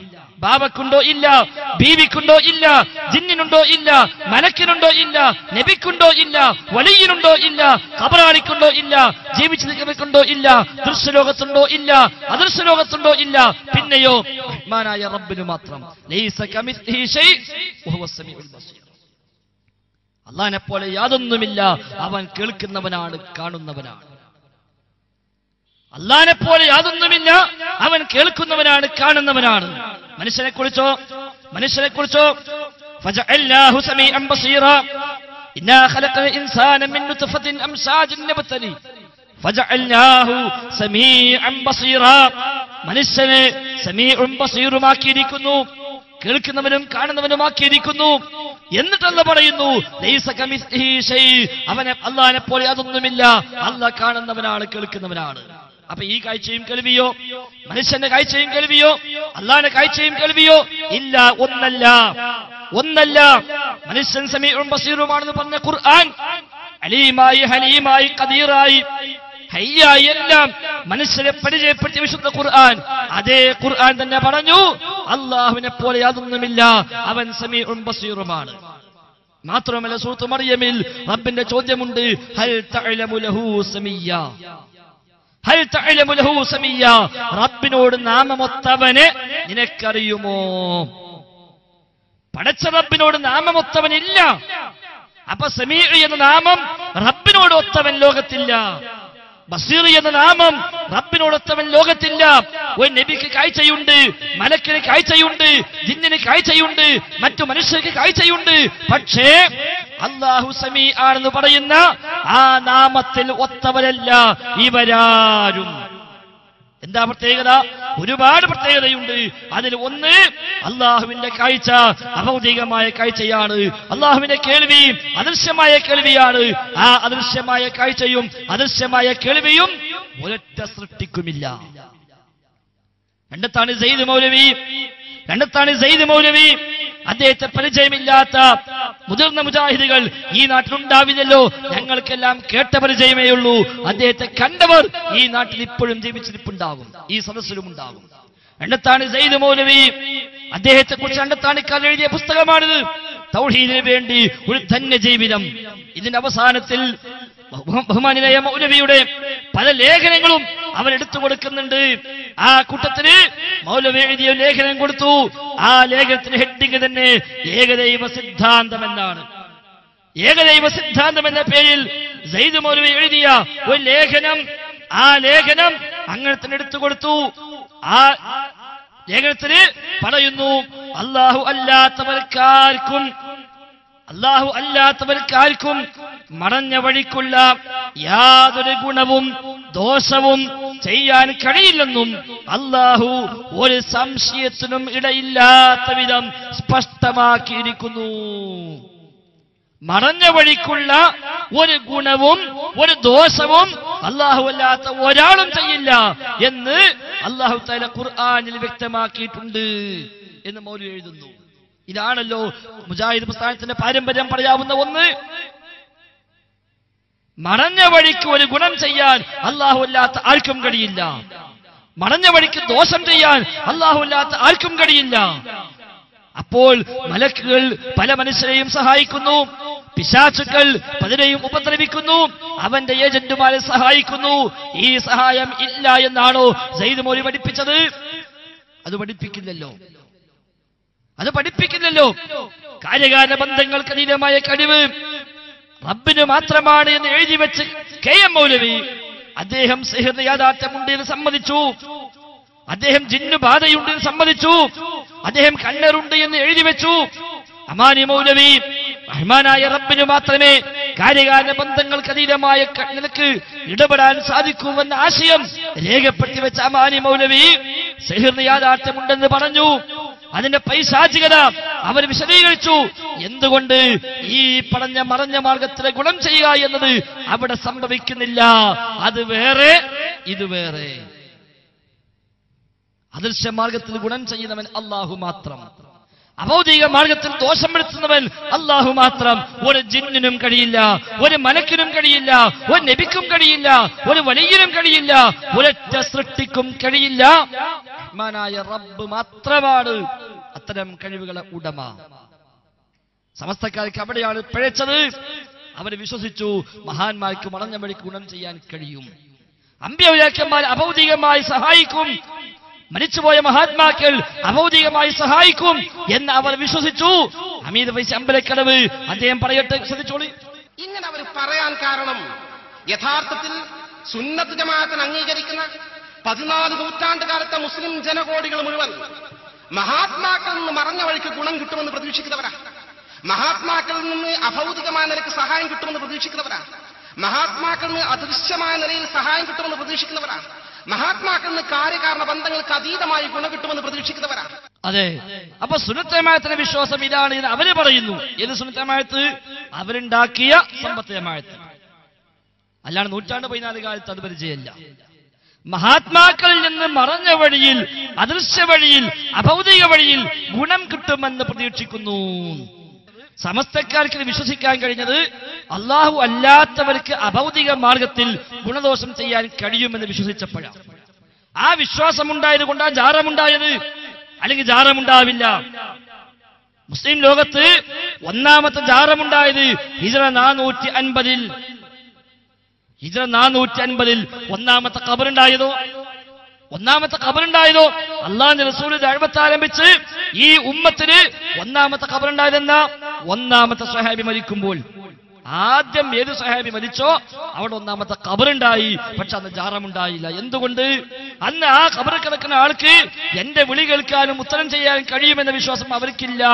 ബാബക്കുണ്ടോ ഇല്ല, ബീവിക്കുണ്ടോ ഇല്ല, ജിന്നിനുണ്ടോ ഇല്ല, മലക്കിനുണ്ടോ ഇല്ല, നബിക്കുണ്ടോ ഇല്ല, വലിയനുണ്ടോ ഇല്ല, ഖബറാളിക്കുണ്ടോ ഇല്ല, ജീവിച്ചിരിക്കുന്നവർക്കുണ്ടോ ഇല്ല, ദൃശ്യലോകത്തുണ്ടോ ഇല്ല, അദൃശ്യലോകത്തുണ്ടോ ഇല്ല. പിന്നെയോ റഹ്മാനായ റബ്ബിന് മാത്രം. ലൈസ കമിസ്ലിഹി ശൈഅ് വഹുവ സമീഉൽ ബസീർ. അല്ലാഹുവിനെ പോലെ യാതൊന്നുമില്ല, അവൻ കേൾക്കുന്നവനാണ്, കാണുന്നവനാണ്. അല്ലാഹുവിനെ പോലെ യാതൊന്നുമില്ല, അവൻ കേൾക്കുന്നവനാണ്, കാണുന്നവനാണ്. മനുഷ്യനെ കുറിച്ചോ മനുഷ്യനെ കുറിച്ചോ ഫജഅൽനാഹു സമീഅൻ ബസീറ ഇന്നാ ഖലഖൽ ഇൻസാന മിൻ നുത്ഫത്തിൻ അംശാജിൻ നബ്തലി ഫജഅൽനാഹു സമീഅൻ ബസീറ. മനുഷ്യനെ സമീഉൻ ബസീറുമാക്കിയിരിക്കുന്നു, കേൾക്കുന്നവനും കാണുന്നവനുമാക്കിയിരിക്കുന്നു. എന്നിട്ടല്ല പറയുന്നു ലൈസ കമിസ്ലിഹി ശൈഅ്, അവനെ അല്ലാഹുവിനെ പോലെ യാതൊന്നുമില്ല, അല്ലാഹ് കാണുന്നവനാണ്, കേൾക്കുന്നവനാണ്. അപ്പൊ ഈ കാഴ്ചയും കേൾവിയോ, മനുഷ്യന്റെ കാഴ്ചയും കേൾവിയോ, അല്ലാഹുവിന്റെ കാഴ്ചയും കേൾവിയോ ഇല്ല, ഒന്നല്ല ഒന്നല്ല മനുഷ്യൻ സമീഉൻ ബസീറുമാണെന്ന് പറഞ്ഞ ഖുർആൻ അലീമായി ഹലീമായി ഖദീറായി ഹയ്യായി എല്ലാം മനുഷ്യരെ പരിചയപ്പെടുത്തിയ വിശുദ്ധ ഖുർആൻ, അതേ ഖുർആൻ തന്നെ പറഞ്ഞു അല്ലാഹുവിനെ പോലെ യാതൊന്നുമില്ല, അവൻ സമീഉൻ ബസീറുമാണ്. മാത്രമല്ല സൂറത്ത് മറിയമിൽ റബ്ബിന്റെ ചോദ്യമുണ്ട്, ഹൽ തഅലമു ലഹു സമീയ, ഹൽ തഅലമു ലഹു സമീയ, റബ്ബിനോട് നാമമൊത്തവനെ നിനക്കറിയുമോ? പടച്ച റബ്ബിനോട് നാമമൊത്തവനില്ല. അപ്പൊ സമീഉ എന്ന നാമം റബ്ബിനോട് ഒത്തവൻ ലോകത്തില്ല. ബസീർ എന്ന നാമം റബ്ബിനോടൊത്തവൻ ലോകത്തില്ല. ഒരു നബിക്ക് കാഴ്ചയുണ്ട്, മലക്കിന് കാഴ്ചയുണ്ട്, ജിന്നിന് കാഴ്ചയുണ്ട്, മറ്റു മനുഷ്യർക്ക് കാഴ്ചയുണ്ട്. പക്ഷേ അല്ലാഹു സമീ ആണെന്ന് പറയുന്ന ആ നാമത്തിൽ ഒത്തവരല്ല ഇവരാരും. എന്താ പ്രത്യേകത? ഒരുപാട് പ്രത്യേകതയുണ്ട്. അതിൽ ഒന്ന് അള്ളാഹുവിന്റെ കാഴ്ച അഭൗതികമായ കാഴ്ചയാണ്. അള്ളാഹുവിന്റെ കേൾവി അദൃശ്യമായ കേൾവിയാണ്. ആ അദൃശ്യമായ കാഴ്ചയും അദൃശ്യമായ കേൾവിയും ഒരൊറ്റ സൃഷ്ടിക്കുമില്ല. രണ്ടത്താണ് സെയ്ദ് മൗലവി രണ്ടത്താണ് സെയ്ദ് മൗലവി അദ്ദേഹത്തെ പരിചയമില്ലാത്ത മുതിർന്ന മുജാഹിദുകൾ ഈ നാട്ടിലുണ്ടാവില്ലല്ലോ. ഞങ്ങൾക്കെല്ലാം കേട്ട പരിചയമേ ഉള്ളൂ. അദ്ദേഹത്തെ കണ്ടവർ ഈ നാട്ടിൽ ഇപ്പോഴും ജീവിച്ചിരിപ്പുണ്ടാകും, ഈ സദസ്സിലും ഉണ്ടാകും. രണ്ടത്താണ് സെയ്ദ് മൗലവി. അദ്ദേഹത്തെ കുറിച്ച് രണ്ടത്താണിക്കാൽ എഴുതിയ പുസ്തകമാണിത്, തൗഹീദിന് വേണ്ടി ഒരു ധന്യ ജീവിതം. ഇതിന്റെ അവസാനത്തിൽ ബഹുമാനിയായ മൗലവിയുടെ പല ലേഖനങ്ങളും അവരെടുത്തു കൊടുക്കുന്നുണ്ട്. ആ കൂട്ടത്തിന് മൗലവി എഴുതിയ ലേഖനം കൊടുത്തു. ആ ലേഖനത്തിന് ഹെഡിങ് തന്നെ ഏകദൈവ സിദ്ധാന്തം എന്നാണ്. ഏകദൈവ സിദ്ധാന്തം എന്ന പേരിൽ സെയ്ദ് മൗലവി എഴുതിയ ഒരു ലേഖനം, ആ ലേഖനം അങ്ങനെ തന്നെ എടുത്തു കൊടുത്തു. ആ ലേഖനത്തിന് പറയുന്നു, അല്ലാഹു അല്ലാത്തവർക്കാർക്കും അല്ലാഹു അല്ലാത്തവർക്കാർക്കും മറഞ്ഞ വഴിക്കുള്ള യാതൊരു ഗുണവും ദോഷവും ചെയ്യാൻ കഴിയില്ലെന്നും അല്ലാഹു ഒരു സംശയത്തിനും ഇടയില്ലാത്ത വിധം സ്പഷ്ടമാക്കിയിരിക്കുന്നു. മറഞ്ഞ വഴിക്കുള്ള ഒരു ഗുണവും ഒരു ദോഷവും അല്ലാഹു അല്ലാത്ത ഒരാളും ചെയ്യില്ല എന്ന് അല്ലാഹു തആല ഖുർആനിൽ വ്യക്തമാക്കിയിട്ടുണ്ട് എന്ന് മൗലവി എഴുതുന്നു. ഇതാണല്ലോ മുജാഹിദ് പ്രസ്ഥാനത്തിന്റെ പാരമ്പര്യം പറയാവുന്ന ഒന്ന്. മറഞ്ഞ വഴിക്ക് ഒരു ഗുണം ചെയ്യാൻ അല്ലാഹു അല്ലാത്ത ആർക്കും കഴിയില്ല. മറഞ്ഞ വഴിക്ക് ദോഷം ചെയ്യാൻ അല്ലാഹു അല്ലാത്ത ആർക്കും കഴിയില്ല. അപ്പോൾ മലക്കുകൾ പല മനുഷ്യരെയും സഹായിക്കുന്നു, പിശാചുക്കൾ പലരെയും ഉപദ്രവിക്കുന്നു, അവന്റെ ഏജന്റുമാരെ സഹായിക്കുന്നു. ഈ സഹായം ഇല്ല എന്നാണോ സെയ്ദ് മൗലവി പഠിപ്പിച്ചത്? അത് പഠിപ്പിക്കില്ലല്ലോ, അത് പഠിപ്പിക്കില്ലല്ലോ. കാര്യകാരണ ബന്ധങ്ങൾക്ക് അതീതമായ കഴിവ് റബ്ബിന് മാത്രമാണ് എന്ന് എഴുതി വെച്ച് കെ എം മൗലവി അദ്ദേഹം സിഹ്റിന് യാഥാർത്ഥ്യമുണ്ട് എന്ന് സമ്മതിച്ചു, അദ്ദേഹം ജിന്നു ബാധയുണ്ട് എന്ന് സമ്മതിച്ചു, അദ്ദേഹം കണ്ണറുണ്ട് എന്ന് എഴുതി വെച്ചു. അമാനി മൗലവി റഹ്മാനായ റബ്ബിന് മാത്രമേ കാര്യകാരണ ബന്ധങ്ങൾക്ക് അതീതമായ നിലക്ക് ഇടപെടാൻ സാധിക്കൂവെന്ന ആശയം രേഖപ്പെടുത്തി വെച്ച അമാനി മൗലവി സിഹ്റിന് യാഥാർത്ഥ്യമുണ്ടെന്ന് പറഞ്ഞു. അതിന്റെ പൈശാചികത അവർ വിശദീകരിച്ചു. എന്തുകൊണ്ട് ഈ പറഞ്ഞ മറഞ്ഞ മാർഗത്തിലെ ഗുണം ചെയ്യുക എന്നത് അവിടെ സംഭവിക്കുന്നില്ല? അത് വേറെ, ഇത് വേറെ. അദൃശ്യ മാർഗത്തിൽ ഗുണം ചെയ്യുന്നവൻ അല്ലാഹു മാത്രം, അഭൗതിക മാർഗത്തിൽ ദോഷം വരുത്തുന്നവൻ അല്ലാഹു മാത്രം. ഒരു ജിന്നിനും കഴിയില്ല, ഒരു മലക്കിനും കഴിയില്ല, ഒരു നബിക്കും കഴിയില്ല, ഒരു വലിയനും കഴിയില്ല, ഒരൊറ്റ സൃഷ്ടിക്കും കഴിയില്ല. റഹ്മാനായ റബ്ബ് മാത്രമാണ് അത്തരം കഴിവുകളെ ഉടമ. സമസ്തക്കാർക്ക് അവിടെയാണ് പിഴച്ചത്. അവർ വിശ്വസിച്ചു മഹാന്മാർക്ക് മടഞ്ഞ വഴിക്ക് ഗുണം ചെയ്യാൻ കഴിയും, അമ്പിയാക്കന്മാർ അഭൗതികമായി സഹായിക്കും, മരിച്ചുപോയ മഹാത്മാക്കൾ അഭൗതികമായി സഹായിക്കും എന്ന് അവർ വിശ്വസിച്ചു. ഹമീദ് ഫൈസി അമ്പലക്കടവ് അദ്ദേഹം പറയട്ടെ, ശ്രദ്ധിച്ചോളി. ഇങ്ങനെ അവർ പറയാൻ കാരണം യഥാർത്ഥത്തിൽ സുന്നത്ത് ജമാഅത്തിനെ അംഗീകരിക്കുന്ന പതിനാല് നൂറ്റാണ്ട് കാലത്തെ മുസ്ലിം ജനകോടികൾ മുഴുവൻ മഹാത്മാക്കളിൽ നിന്ന് മറഞ്ഞ വഴിക്ക് ഗുണം കിട്ടുമെന്ന് പ്രതീക്ഷിക്കുന്നവരാ. മഹാത്മാക്കളിൽ നിന്ന് അഭൗതികമായ നിലയ്ക്ക് സഹായം കിട്ടുമെന്ന് പ്രതീക്ഷിക്കുന്നവരാ. മഹാത്മാക്കളിൽ നിന്ന് അദൃശ്യമായ നിലയിൽ സഹായം കിട്ടുമെന്ന് പ്രതീക്ഷിക്കുന്നവരാ. മഹാത്മാക്കളിൽ നിന്ന് കാര്യകാരണ ബന്ധങ്ങൾക്ക് അതീതമായി ഗുണം കിട്ടുമെന്ന് പ്രതീക്ഷിക്കുന്നവരാ. അതെ, അപ്പൊ സുന്നത്ത് ജമാഅത്തിന്റെ വിശ്വാസം ഇതാണ് എന്ന് അവര് പറയുന്നു. ഏത് സുന്നത്ത് ജമാഅത്ത്? അവരുണ്ടാക്കിയ സമ്പത്ത് ജമാഅത്ത്. അല്ലാണ്ട് നൂറ്റാണ്ട് പതിനാല് കാലത്ത് അത് പരിചയമല്ല. മഹാത്മാക്കളിൽ നിന്ന് മറഞ്ഞ വഴിയിൽ, അദൃശ്യ വഴിയിൽ, അഭൗതിക വഴിയിൽ ഗുണം കിട്ടുമെന്ന് പ്രതീക്ഷിക്കുന്നു. സമസ്തക്കാർക്ക് വിശ്വസിക്കാൻ കഴിഞ്ഞത് അള്ളാഹു അല്ലാത്തവർക്ക് അഭൗതിക മാർഗത്തിൽ ഗുണദോഷം ചെയ്യാൻ കഴിയുമെന്ന് വിശ്വസിച്ചപ്പോഴാണ്. ആ വിശ്വാസമുണ്ടായത് കൊണ്ടാണ് ജാറമുണ്ടായത്, അല്ലെങ്കിൽ ജാറമുണ്ടാവില്ല. മുസ്ലിം ലോകത്ത് ഒന്നാമത്തെ ജാറമുണ്ടായത് ഹിജ്റ നാനൂറ്റി അൻപതിൽ ഹിജ്റ നാനൂറ്റി അൻപതിൽ ഒന്നാമത്തെ ഖബറുണ്ടായതോ ഒന്നാമത്തെ ഖബറുണ്ടായതോ അള്ളാഹുവിന്റെ റസൂൽ ദഅവത്ത് ആരംഭിച്ച് ഈ ഉമ്മത്തിന് ഒന്നാമത്തെ ഖബറുണ്ടായതെന്ന ഒന്നാമത്തെ സ്വഹാബി മരിക്കുമ്പോൾ. ആദ്യം ഏത് സ്വഹാബി മരിച്ചോ അവിടെ ഒന്നാമത്തെ ഖബറുണ്ടായി. പക്ഷെ അന്ന് ജാറമുണ്ടായില്ല. എന്തുകൊണ്ട്? അന്ന് ആ ഖബർ കിടക്കുന്ന ആൾക്ക് എന്റെ വിളി കേൾക്കാനും ഉത്തരം ചെയ്യാൻ കഴിയുമെന്ന വിശ്വാസം അവർക്കില്ല.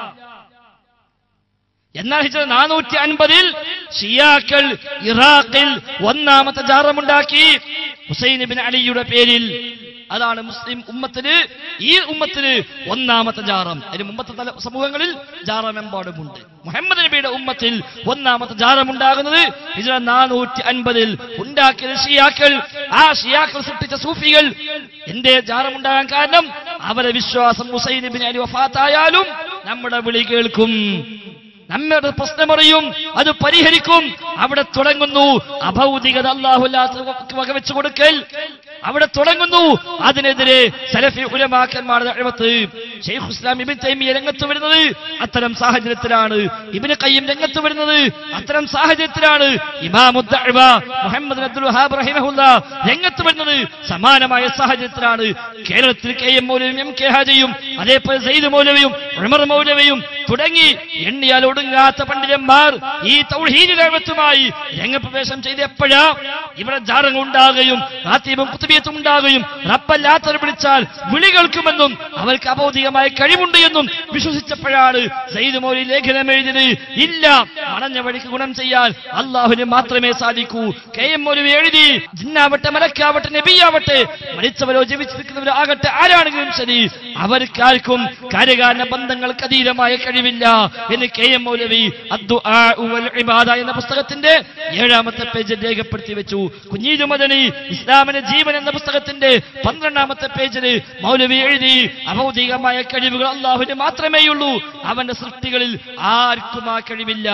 എന്നാൽ ഹിജ്റ നാനൂറ്റി അൻപതിൽ ഷിയാക്കൾ ഇറാഖിൽ ഒന്നാമത്തെ ജാറമുണ്ടാക്കി ഹുസൈൻ ഇബ്നു അലിയുടെ പേരിൽ. അതാണ് മുസ്ലിം ഉമ്മത്തിന്, ഈ ഉമ്മത്തിന് ഒന്നാമത്തെ ജാറം. അതിന് മുമ്പത്തെ തല സമൂഹങ്ങളിൽ ജാറമെമ്പാടുമുണ്ട്. മുഹമ്മദ് നബിയുടെ ഉമ്മത്തിൽ ഒന്നാമത്തെ ജാറമുണ്ടാകുന്നത് ഹിജ്റ നാനൂറ്റി അൻപതിൽ ഉണ്ടാക്കിയ ഷിയാക്കൾ. ആ ഷിയാക്കൾ സൃഷ്ടിച്ച സൂഫികൾ. എന്തേ ജാറമുണ്ടാകാൻ കാരണം? അവരെ വിശ്വാസം ഹുസൈൻ ഇബ്നു അലി വഫാത്തായാലും നമ്മുടെ വിളി കേൾക്കും, നമ്മുടെ പ്രശ്നമറിയും, അത് പരിഹരിക്കും. അവിടെ തുടങ്ങുന്നു അഭൗതികത അല്ലാഹുവില്ലാത്ത വകവെച്ചു കൊടുക്കൽ. അവിടെ തുടങ്ങുന്നു. അതിനെതിരെ സലഫി ഉലമാക്കന്മാരുടെ ദഅവത്ത്. ശൈഖുൽ ഇസ്ലാം ഇബ്നു തൈമിയ്യ രംഗത്ത് വരുന്നത് അത്തരം സാഹചര്യത്തിലാണ്. ഇബ്നു ഖയ്യിം രംഗത്ത് വരുന്നത് അത്തരം സാഹചര്യത്തിലാണ്. ഇമാമുദ് ദഅവ മുഹമ്മദ് അബ്ദുൽ വഹാബ് റഹിമഹുല്ലാഹ് രംഗത്ത് വരുന്നത് സമാനമായ സാഹചര്യത്തിലാണ്. കേരളത്തിൽ കെ എം മൗലവിയും എം കെ ഹാജിയും അതേപോലെ സയ്യിദ് മൗലവിയും ഉമർ മൗലവിയും തുടങ്ങി എണ്ണിയാൽ ഒടുങ്ങാത്ത പണ്ഡിതന്മാർ ഈ തൗഹീദ് ദഅവത്തുമായി രംഗപ്രവേശം ചെയ്ത് എപ്പോഴാ ഇവിടെ ജാറങ്ങൾ ഉണ്ടാകുകയും ഖാതീബും ഖുതുബിയത്തും ഉണ്ടാകുകയും റബ്ബല്ലാത്തവർ വിളിച്ചാൽ വിളി കേൾക്കുമെന്നും അവർക്ക് അഭൗതികമായ കഴിവുണ്ട് എന്നും വിശ്വസിച്ചപ്പോഴാണ് സയ്യിദ് മൗലവി ലേഖനം എഴുതിയത്. ഇല്ല, മണഞ്ഞ വഴിക്ക് ഗുണം ചെയ്യാൻ അള്ളാഹുവിന് മാത്രമേ സാധിക്കൂ. കെ എം മൗലവി എഴുതി, ജിന്നാവട്ടെ മലക്കാവട്ടെ നബിയാവട്ടെ മരിച്ചവരോ ജീവിച്ചിരിക്കുന്നവരോ ആകട്ടെ ആരാണെങ്കിലും ശരി, അവർക്കാർക്കും കാര്യകാരണ ബന്ധങ്ങൾക്ക് അതീതമായ കഴിവില്ല എന്ന് കെ എം മൗലവി അദ്ദുആ വൽ ഇബാദ എന്ന പുസ്തകത്തിന്റെ ഏഴാമത്തെ പേജിൽ രേഖപ്പെടുത്തി വെച്ചു. കുഞ്ഞീദ് മദനി ഇസ്ലാമിന്റെ ജീവൻ എന്ന പുസ്തകത്തിന്റെ പന്ത്രണ്ടാമത്തെ പേജിൽ മൗലവി എഴുതി, അഭൗതികമായ കഴിവുകൾ അള്ളാഹുവിന് മാത്രമേയുള്ളൂ, അവന്റെ സൃഷ്ടികളിൽ ആർക്കും ആ കഴിവില്ല,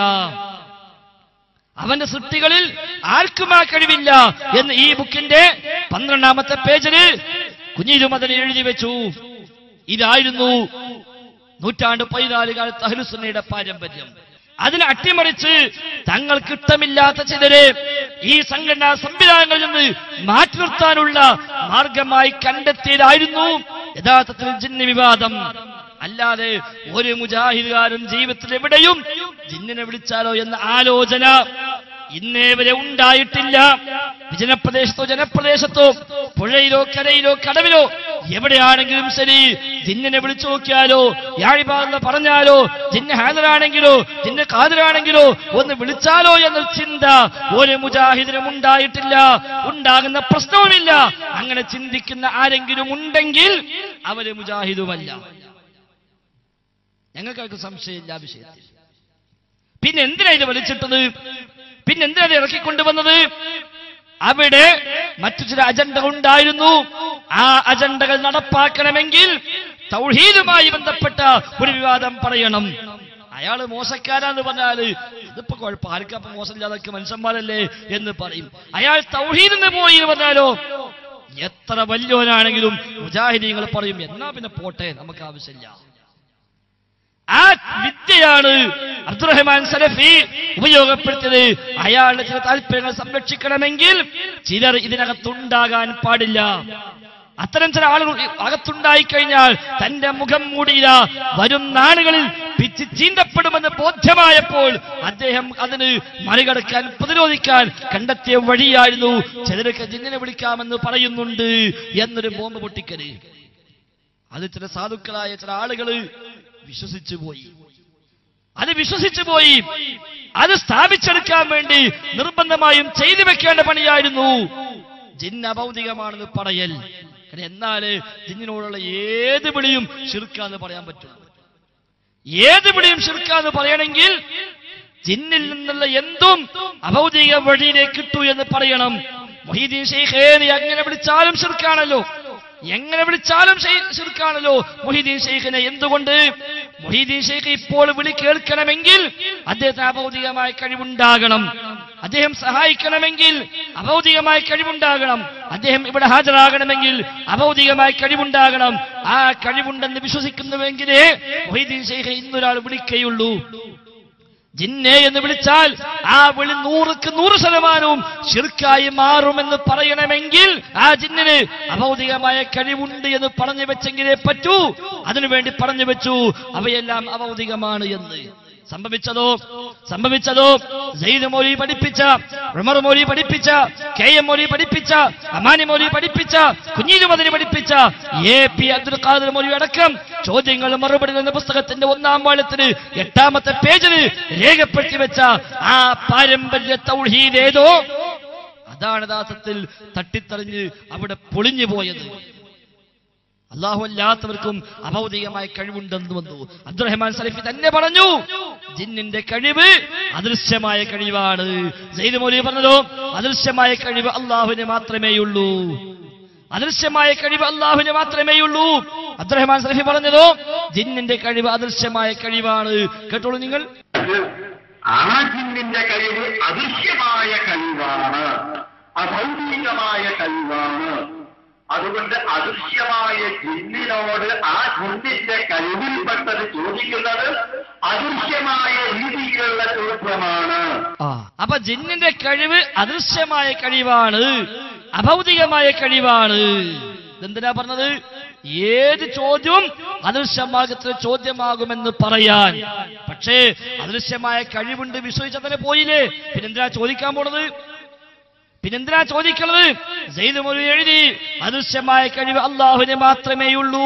അവന്റെ സൃഷ്ടികളിൽ ആർക്കും ആ കഴിവില്ല എന്ന് ഈ ബുക്കിന്റെ പന്ത്രണ്ടാമത്തെ പേജിൽ കുഞ്ഞീദ് മദനി എഴുതി വെച്ചു. ഇതായിരുന്നു നൂറ്റാണ്ട് പതിനാല് കാലത്ത് അഹ്ലുസുന്നയുടെ പാരമ്പര്യം. അതിനെ അട്ടിമറിച്ച് തങ്ങൾക്ക് ഇഷ്ടമില്ലാത്ത ചിലരെ ഈ സംഘടനാ സംവിധാനങ്ങളിൽ നിന്ന് മാറ്റി നിർത്താനുള്ള മാർഗമായി കണ്ടെത്തിയതായിരുന്നു യഥാർത്ഥത്തിൽ ജിന്ന് വിവാദം. അല്ലാതെ ഒരു മുജാഹിദുകാരൻ ജീവിതത്തിൽ എവിടെയും ജിന്നിനെ വിളിച്ചാലോ എന്ന ആലോചന ഇന്നേ വരെ ഉണ്ടായിട്ടില്ല. വിജനപ്രദേശത്തോ ജനപ്രദേശത്തോ പുഴയിലോ കരയിലോ കടവിലോ എവിടെയാണെങ്കിലും ശരി ജിന്നിനെ വിളിച്ചു നോക്കിയാലോ യാഴിബാന്ന് പറഞ്ഞാലോ ജിന്ന് ഹാജരാണെങ്കിലോ ജിന്ന് ഖാദിറാണെങ്കിലോ ഒന്ന് വിളിച്ചാലോ എന്ന ചിന്ത ഒരു മുജാഹിദിനും ഉണ്ടായിട്ടില്ല, ഉണ്ടാകുന്ന പ്രശ്നവുമില്ല. അങ്ങനെ ചിന്തിക്കുന്ന ആരെങ്കിലും ഉണ്ടെങ്കിൽ അവര് മുജാഹിദുമല്ല. ഞങ്ങൾക്ക് സംശയമില്ല വിഷയത്തിൽ. പിന്നെ എന്തിനാ ഇത് വലിച്ചിട്ടത്? പിന്നെന്തിനാ ഇറക്കിക്കൊണ്ടുവന്നത്? അവിടെ മറ്റു ചില അജണ്ടകൾ ഉണ്ടായിരുന്നു. ആ അജണ്ടകൾ നടപ്പാക്കണമെങ്കിൽ തൗഹീദുമായി ബന്ധപ്പെട്ട ഒരു വിവാദം പറയണം. അയാള് മോശക്കാരാന്ന് പറഞ്ഞാല് ഇതിപ്പോ കുഴപ്പം, ആർക്കപ്പോ മോശമില്ലാതൊക്കെ മനുഷ്യന്മാരല്ലേ എന്ന് പറയും. അയാൾ തൗഹീദിന് പോയി എന്ന് പറഞ്ഞാലോ എത്ര വലിയവനാണെങ്കിലും മുജാഹിദീങ്ങൾ പറയും എന്നാ പിന്നെ പോട്ടെ, നമുക്ക് ആവശ്യമില്ല. വഴിയാണ് അബ്ദുറഹ്മാൻ സലഫി ഉപയോഗപ്പെടുത്തിയത്. അയാളുടെ ചില താല്പര്യങ്ങൾ സംരക്ഷിക്കണമെങ്കിൽ ചിലർ ഇതിനകത്തുണ്ടാകാൻ പാടില്ല. അത്തരം ചില ആളുകൾ അകത്തുണ്ടായി കഴിഞ്ഞാൽ തന്റെ മുഖം മൂടിയില്ല, വരും നാളുകളിൽ പിച്ച് ചീന്തപ്പെടുമെന്ന് ബോധ്യമായപ്പോൾ അദ്ദേഹം അതിന് മറികടക്കാൻ പ്രതിരോധിക്കാൻ കണ്ടെത്തിയ വഴിയായിരുന്നു ചിലരൊക്കെ ജിന്നിനെ വിളിക്കാമെന്ന് പറയുന്നുണ്ട് എന്നൊരു ബോംബ് പൊട്ടിക്കല്. അത് ചില സാധുക്കളായ ചില ആളുകൾ വിശ്വസിച്ചു പോയി. അത് വിശ്വസിച്ചു പോയി അത് സ്ഥാപിച്ചെടുക്കാൻ വേണ്ടി നിർബന്ധമായും ചെയ്തു വെക്കേണ്ട പണിയായിരുന്നു ജിന്ന് അഭൗതികമാണെന്ന് പറയൽ. എന്നാല് ജിന്നിനോടുള്ള ഏത് വിളിയും ശിർക്കാന്ന് പറയാൻ പറ്റും. ഏത് വിളിയും ശിർക്കാന്ന് പറയണമെങ്കിൽ ജിന്നിൽ നിന്നുള്ള എന്തും അഭൗതിക വഴിയിലേക്ക് കിട്ടൂ എന്ന് പറയണം. മുഹീദ്ദീൻ ശൈഖേ നീ എങ്ങനെ വിളിച്ചാലും ശിർക്കാണല്ലോ, എങ്ങനെ വിളിച്ചാലും ശിർക്കാണല്ലോ മുഹീദ്ദീൻ ശൈഖിനെ. എന്തുകൊണ്ട്? മുഹീദ്ദീൻ ശൈഖ് ഇപ്പോൾ വിളി കേൾക്കണമെങ്കിൽ അദ്ദേഹത്തിന് അഭൗതികമായ കഴിവുണ്ടാകണം. അദ്ദേഹം സഹായിക്കണമെങ്കിൽ അഭൗതികമായ കഴിവുണ്ടാകണം. അദ്ദേഹം ഇവിടെ ഹാജരാകണമെങ്കിൽ അഭൗതികമായ കഴിവുണ്ടാകണം. ആ കഴിവുണ്ടെന്ന് വിശ്വസിക്കുന്നുവെങ്കിലേ മുഹീദ്ദീൻ ശൈഖ് ഇന്നൊരാൾ വിളിക്കുകയുള്ളൂ. ജിന്നെ എന്ന് വിളിച്ചാൽ ആ വിളി നൂറുക്ക് നൂറ് ശതമാനവും ശിർക്കായി മാറുമെന്ന് പറയണമെങ്കിൽ ആ ജിന്നിന് അഭൗതികമായ കഴിവുണ്ട് എന്ന് പറഞ്ഞു വെച്ചെങ്കിലേ പറ്റൂ. അതിനുവേണ്ടി പറഞ്ഞു വെച്ചു അവയെല്ലാം അഭൗതികമാണ് എന്ന്. സംഭവിച്ചതോ സംഭവിച്ചതോ സയ്യിദ് മൗലവി പഠിപ്പിച്ച, ഉമർ മൗലവി പഠിപ്പിച്ച, കെ എം മൗലവി പഠിപ്പിച്ച, അമാനി മൗലവി പഠിപ്പിച്ച, കുഞ്ഞീദ് മദനി പഠിപ്പിച്ച, എ പി അബ്ദുൽ ഖാദിർ മൗലവി അടക്കം ചോദ്യങ്ങളും മറുപടികൾ എന്ന പുസ്തകത്തിന്റെ ഒന്നാം വാള്യത്തിന് എട്ടാമത്തെ പേജിൽ രേഖപ്പെടുത്തി വെച്ച ആ പാരമ്പര്യ തൗഹീദ് ഏതോ അതാണ് യഥാർത്ഥത്തിൽ തട്ടിത്തെറിഞ്ഞ് അവിടെ പൊളിഞ്ഞു പോയത്. അല്ലാഹു അല്ലാത്തവർക്കും അഭൗതികമായ കഴിവുണ്ടെന്ന് വന്നു. അബ്ദുറഹ്മാൻ സലഫി തന്നെ പറഞ്ഞു ജിന്നിന്റെ കഴിവ് അദൃശ്യമായ കഴിവാണ്. സയ്യിദ് മൗലവി പറഞ്ഞതോ അദൃശ്യമായ കഴിവ് അല്ലാഹുവിന് മാത്രമേയുള്ളൂ, അദൃശ്യമായ കഴിവ് അല്ലാഹുവിന് മാത്രമേയുള്ളൂ. അബ്ദുറഹ്മാൻ സലഫി പറഞ്ഞതോ ജിന്നിന്റെ കഴിവ് അദൃശ്യമായ കഴിവാണ്. കേട്ടോളൂ നിങ്ങൾ. ആ ജിന്നിന്റെ കഴിവ് അദൃശ്യമായ കഴിവാണ്, അഭൗതികമായ കഴിവാണ്. അതുകൊണ്ട് അദൃശ്യമായ ജിന്നിനോട് ആ ജിന്നിന്റെ കഴിവിൽപ്പെട്ടത് ചോദിക്കുന്നത് അദൃശ്യമായ രീതിയിലുള്ള ചോദ്യമാണ്. അപ്പൊ ജിന്നിന്റെ കഴിവ് അദൃശ്യമായ കഴിവാണ്, അഭൗതികമായ കഴിവാണ്. എന്തിനാ പറഞ്ഞത്? ഏത് ചോദ്യവും അദൃശ്യമാകത്തിന് ചോദ്യമാകുമെന്ന് പറയാൻ. പക്ഷേ അദൃശ്യമായ കഴിവുണ്ട് വിശ്വസിച്ചാൽ തന്നെ പോയില്ലേ, പിന്നെന്തിനാ ചോദിക്കാൻ പോണത്? പിന്നെന്തിനാ ചോദിക്കുന്നത്? സയ്യിദ് മൗലവി എഴുതി അദൃശ്യമായ കഴിവ് അല്ലാഹുവിനെ മാത്രമേയുള്ളൂ.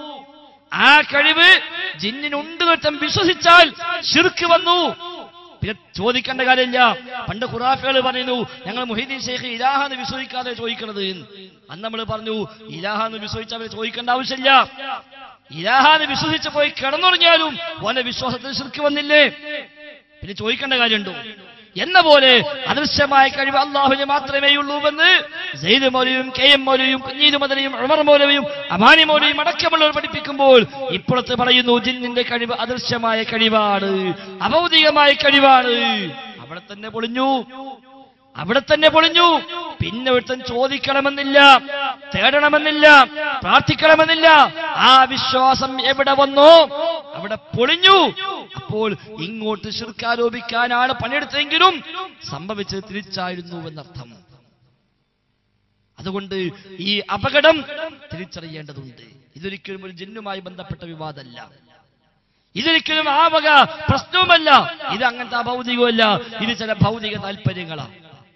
ആ കഴിവ് ജിന്നിനുണ്ട് എന്ന് വിശ്വസിച്ചാൽ ശിർക്ക് വന്നു. പിന്നെ ചോദിക്കേണ്ട കാര്യമില്ല. പണ്ട് ഖുറാഫികൾ പറയുന്നു ഞങ്ങൾ മുഹീദ്ദീൻ ശൈഖ് ഇലാഹാന്ന് വിശ്വസിക്കാതെ ചോദിക്കണത്. അന്ന് നമ്മൾ പറഞ്ഞു ഇലാഹാന്ന് വിശ്വസിച്ചാൽ അവരെ ചോദിക്കേണ്ട ആവശ്യമില്ല. ഇലാഹാന്ന് വിശ്വസിച്ച് പോയി കിടന്നുറങ്ങിയാലും ഓന്റെ വിശ്വാസത്തിൽ ശിർക്ക് വന്നില്ലേ, പിന്നെ ചോദിക്കേണ്ട കാര്യമുണ്ടോ? എന്ന പോലെ അദൃശ്യമായ കഴിവ് അല്ലാഹുവിന് മാത്രമേയുള്ളൂവെന്ന് സയ്യിദ് മൗലവിയും കെ എം മൗലവിയും കുഞ്ഞീദ് മദനിയും ഉമർ മൗലവിയും അമാനി മൗലവിയും അടക്കമുള്ളവർ പഠിപ്പിക്കുമ്പോൾ ഇപ്പുറത്ത് പറയുന്നു ജിന്നിന്റെ കഴിവ് അദൃശ്യമായ കഴിവാണ്, അഭൗതികമായ കഴിവാണ്. അവിടെ തന്നെ പൊളിഞ്ഞു, അവിടെ തന്നെ പൊളിഞ്ഞു. പിന്നെ ഒരുത്തൻ ചോദിക്കണമെന്നില്ല, തേടണമെന്നില്ല, പ്രാർത്ഥിക്കണമെന്നില്ല. ആ വിശ്വാസം എവിടെ വന്നോ അവിടെ പൊളിഞ്ഞു. അപ്പോൾ ഇങ്ങോട്ട് ശിർക്ക് ആരോപിക്കാനാണ് പണിയെടുത്തെങ്കിലും സംഭവിച്ചത് തിരിച്ചായിരുന്നു എന്നർത്ഥം. അതുകൊണ്ട് ഈ അപകടം തിരിച്ചറിയേണ്ടതുണ്ട്. ഇതൊരിക്കലും ഒരു ജിന്നുമായി ബന്ധപ്പെട്ട വിവാദമല്ല, ഇതൊരിക്കലും ആ വക പ്രശ്നവുമല്ല, ഇത് അങ്ങനത്തെ അഭൗതികമല്ല. ഇത് ചില ഭൗതിക താല്പര്യങ്ങളാണ്.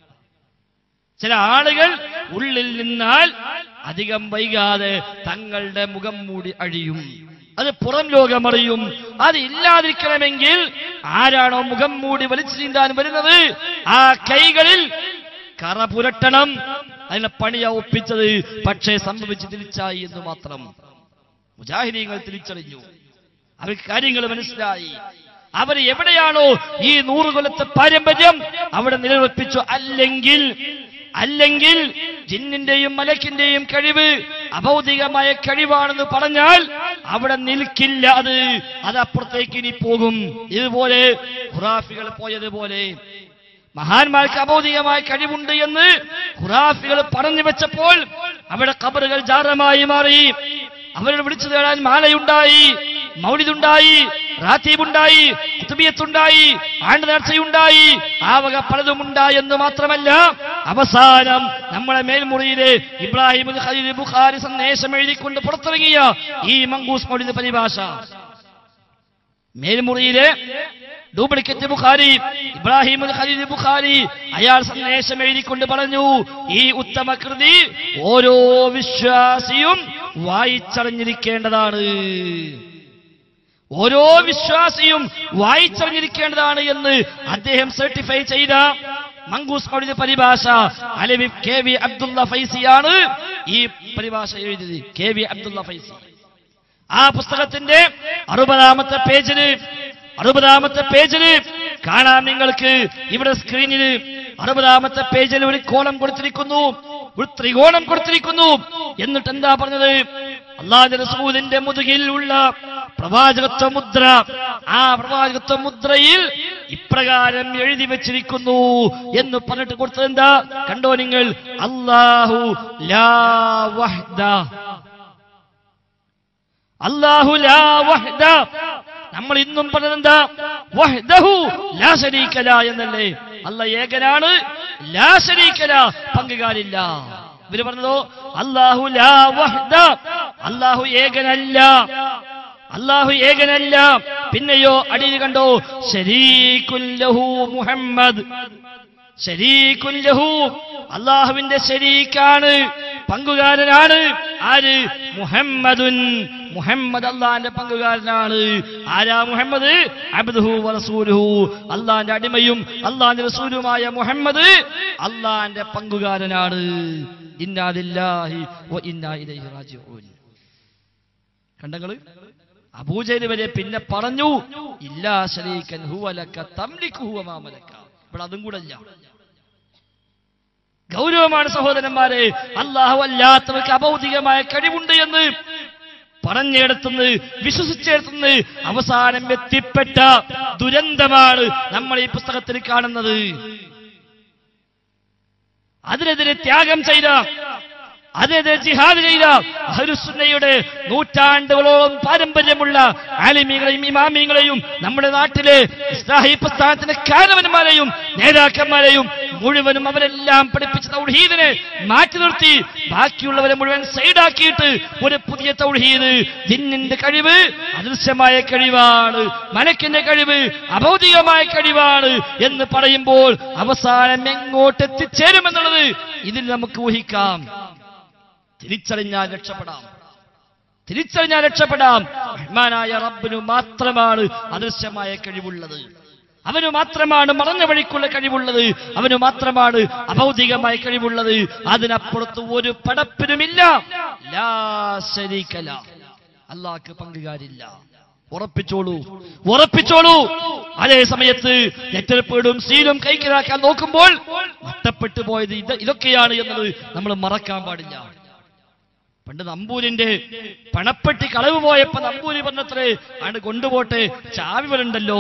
ചില ആളുകൾ ഉള്ളിൽ നിന്നാൽ അധികം വൈകാതെ തങ്ങളുടെ മുഖം മൂടി അഴിയും, അത് പുറം ലോകമറിയും. അത് ഇല്ലാതിരിക്കണമെങ്കിൽ ആരാണോ മുഖം മൂടി വലിച്ചു നീന്താൻ വരുന്നത് ആ കൈകളിൽ കറ പുരട്ടണം. അതിനെ പണിയാ ഒപ്പിച്ചത്. പക്ഷേ സംഭവിച്ച് തിരിച്ചായി എന്ന് മാത്രം. മുജാഹിദീങ്ങൾ തിരിച്ചറിഞ്ഞു, അവർക്ക് കാര്യങ്ങൾ മനസ്സിലായി. അവർ എവിടെയാണോ ഈ നൂറ് കൊല്ലത്തെ പാരമ്പര്യം അവിടെ നിലനിർപ്പിച്ചു. അല്ലെങ്കിൽ അല്ലെങ്കിൽ ജിന്നിന്റെയും മലക്കിന്റെയും കഴിവ് അഭൗതികമായ കഴിവാണെന്ന് പറഞ്ഞാൽ അവിടെ നിൽക്കില്ല. അത് അതപ്പുറത്തേക്ക് ഇനി പോകും. ഇതുപോലെ ഖുറാഫികൾ പോയതുപോലെ മഹാന്മാർക്ക് അഭൗതികമായ കഴിവുണ്ട് എന്ന് ഖുറാഫികൾ പറഞ്ഞു വെച്ചപ്പോൾ അവിടെ ഖബറുകൾ ജാറമായി മാറി. അവരെ വിളിച്ചു തേടാൻ മാലയുണ്ടായി, മൗലിദുണ്ടായി, റാത്തീബുണ്ടായി, കുത്തുബിയത്തുണ്ടായി, ആണ്ട് നേർച്ചയുണ്ടായി, ആ വക പലതും ഉണ്ടായി എന്ന് മാത്രമല്ല അവസാനം നമ്മളെ മേൽമുറിയിലെ ഇബ്രാഹിം ഖലീൽ ബുഖാരി സന്ദേശം എഴുതിക്കൊണ്ട് പുറത്തിറങ്ങിയ ഈ മങ്കൂസ് മൗലിദ് പരിഭാഷ, മേൽമുറിയിലെ ഡ്യൂപ്ലിക്കേറ്റ് ബുഖാരി ഇബ്രാഹിം ഖലീൽ ബുഖാരി അയാൾ സന്ദേശം എഴുതിക്കൊണ്ട് പറഞ്ഞു, ഈ ഉത്തമ കൃതി ഓരോ വിശ്വാസിയും വായിച്ചറിഞ്ഞിരിക്കേണ്ടതാണ്, ഓരോ വിശ്വാസിയും വായിച്ചറിഞ്ഞിരിക്കേണ്ടതാണ് എന്ന് അദ്ദേഹം സർട്ടിഫൈ ചെയ്ത മങ്കൂസ് മൗലിദ് പരിഭാഷ അലവി കെ വി അബ്ദുള്ള ഫൈസിയാണ് ഈ പരിഭാഷ എഴുതിയത്. കെ വി അബ്ദുള്ള ഫൈസി ആ പുസ്തകത്തിന്റെ അറുപതാമത്തെ പേജില് അറുപതാമത്തെ പേജില് കാണാം നിങ്ങൾക്ക്. ഇവിടെ സ്ക്രീനില് അറുപതാമത്തെ പേജിൽ ഒരു കോളം കൊടുത്തിരിക്കുന്നു, ഒരു ത്രികോണം കൊടുത്തിരിക്കുന്നു. എന്നിട്ട് എന്താ പറഞ്ഞത്? അല്ലാഹുവിന്റെ റസൂലിന്റെ മുതുകിൽ ഉള്ള പ്രവാചകത്വ മുദ്ര, ആ പ്രവാചകത്വ മുദ്രയിൽ ഇപ്രകാരം എഴുതി വെച്ചിരിക്കുന്നു എന്ന് പറഞ്ഞിട്ട് കൊടുത്തത് എന്താ കണ്ടോ നിങ്ങൾ? അല്ലാഹു ലാ വഹ്ദ, അല്ലാഹു ലാ വഹ്ദ. നമ്മൾ ഇന്നും പറഞ്ഞതെന്താ? വഹ്ദഹു ലാ ശരീക ല എന്നല്ലേ. അല്ലാഹ് ഏകനാണ്, ലാ ശരീക ല, പങ്കുകാരില്ല. ഇവര് പറഞ്ഞതോ അല്ലാഹു ലാ വഹ്ദ, അല്ലാഹു ഏകനല്ല, അല്ലാഹു ഏകനല്ല. പിന്നെയോ അടിയിൽ കണ്ടോ ശരീകുൻ ലഹു മുഹമ്മദ്, ശരീകുൻ ലഹു, അല്ലാഹുവിന്റെ ശരീക്കാണ്, പങ്കുകാരനാണ്. ആര്? മുഹമ്മദുൻ, മുഹമ്മദ് അല്ലാഹുവിന്റെ പങ്കുകാരനാണ്. ആരാ മുഹമ്മദ്? അബ്ദുഹു വറസൂലുഹു, അല്ലാഹുവിന്റെ അടിമയും അല്ലാഹുവിന്റെ റസൂലുമായ മുഹമ്മദ് അല്ലാഹുവിന്റെ പങ്കുകാരനാണ്. ഇന്നാ ലില്ലാഹി വ ഇന്നാ ഇലൈഹി റാജിഊൻ. കണ്ടങ്ങള് അബൂജഹൽ വരെ പിന്നെ പറഞ്ഞു ഇല്ലാ ശരീകൻ ഹുവ ലക തംലികുഹു വ മാ മലക. ഇപ്പോൾ അതും കൂടെ ഇല്ല. ഗൗരവമാണ് സഹോദരന്മാരെ. അല്ലാഹു അല്ലാത്തവർക്ക് അഭൗതികമായ കഴിവുണ്ട് എന്ന് പറഞ്ഞെടുത്തുനിന്ന് വിശ്വസിച്ചെടുത്തുനിന്ന് അവസാനം എത്തിപ്പെട്ട ദുരന്തമാണ് നമ്മൾ ഈ പുസ്തകത്തിൽ കാണുന്നത്. അതിനെതിരെ ത്യാഗം ചെയ്ത, അതിനെതിരെ ജിഹാദ് ചെയ്ത അഹ്ലുസുന്നയുടെ നൂറ്റാണ്ടുകളോളം പാരമ്പര്യമുള്ള ആലിമീങ്ങളെയും ഇമാമിങ്ങളെയും നമ്മുടെ നാട്ടിലെ ഇസ്ലാഹി പ്രസ്ഥാനത്തിന്റെ കാരണവന്മാരെയും നേതാക്കന്മാരെയും മുഴുവനും അവരെല്ലാം പഠിപ്പിച്ച തൗഹീദിനെ മാറ്റി നിർത്തി ബാക്കിയുള്ളവരെ മുഴുവൻ സൈഡാക്കിയിട്ട് ഒരു പുതിയ തൗഹീദ്, ജിന്നിന്റെ കഴിവ് അദൃശ്യമായ കഴിവാണ്, മലക്കിന്റെ കഴിവ് അഭൗതികമായ കഴിവാണ് എന്ന് പറയുമ്പോൾ അവസാനം എങ്ങോട്ട് എത്തിച്ചേരുമെന്നുള്ളത് ഇതിൽ നമുക്ക് ഊഹിക്കാം. തിരിച്ചറിഞ്ഞാൽ രക്ഷപ്പെടാം, തിരിച്ചറിഞ്ഞാൽ രക്ഷപ്പെടാം. റഹ്മാനായ റബ്ബിനു മാത്രമാണ് അദൃശ്യമായ കഴിവുള്ളത്, അവന് മാത്രമാണ് മറഞ്ഞ വഴിക്കുള്ള കഴിവുള്ളത്, അവന് മാത്രമാണ് അഭൗതികമായ കഴിവുള്ളത്. അതിനപ്പുറത്ത് ഒരു പടപ്പിനുമില്ല. ലാ ശരീക ലഹ്, അല്ലാഹുക്ക് പങ്കുകാരില്ല. ഉറപ്പിച്ചോളൂ, ഉറപ്പിച്ചോളൂ. അതേ സമയത്ത് നെറ്റൽപ്പേടും സീലും കൈക്കലാക്കാൻ നോക്കുമ്പോൾ നഷ്ടപ്പെട്ടു പോയത് ഇത് ഇതൊക്കെയാണ് എന്നത് നമ്മൾ മറക്കാൻ പാടില്ല. പണ്ട് നമ്പൂരിന്റെ പണപ്പെട്ടി കളവ് പോയപ്പോ നമ്പൂരി പറഞ്ഞത്രേ ആണ് കൊണ്ടുപോട്ടെ ചാവി വരണ്ടല്ലോ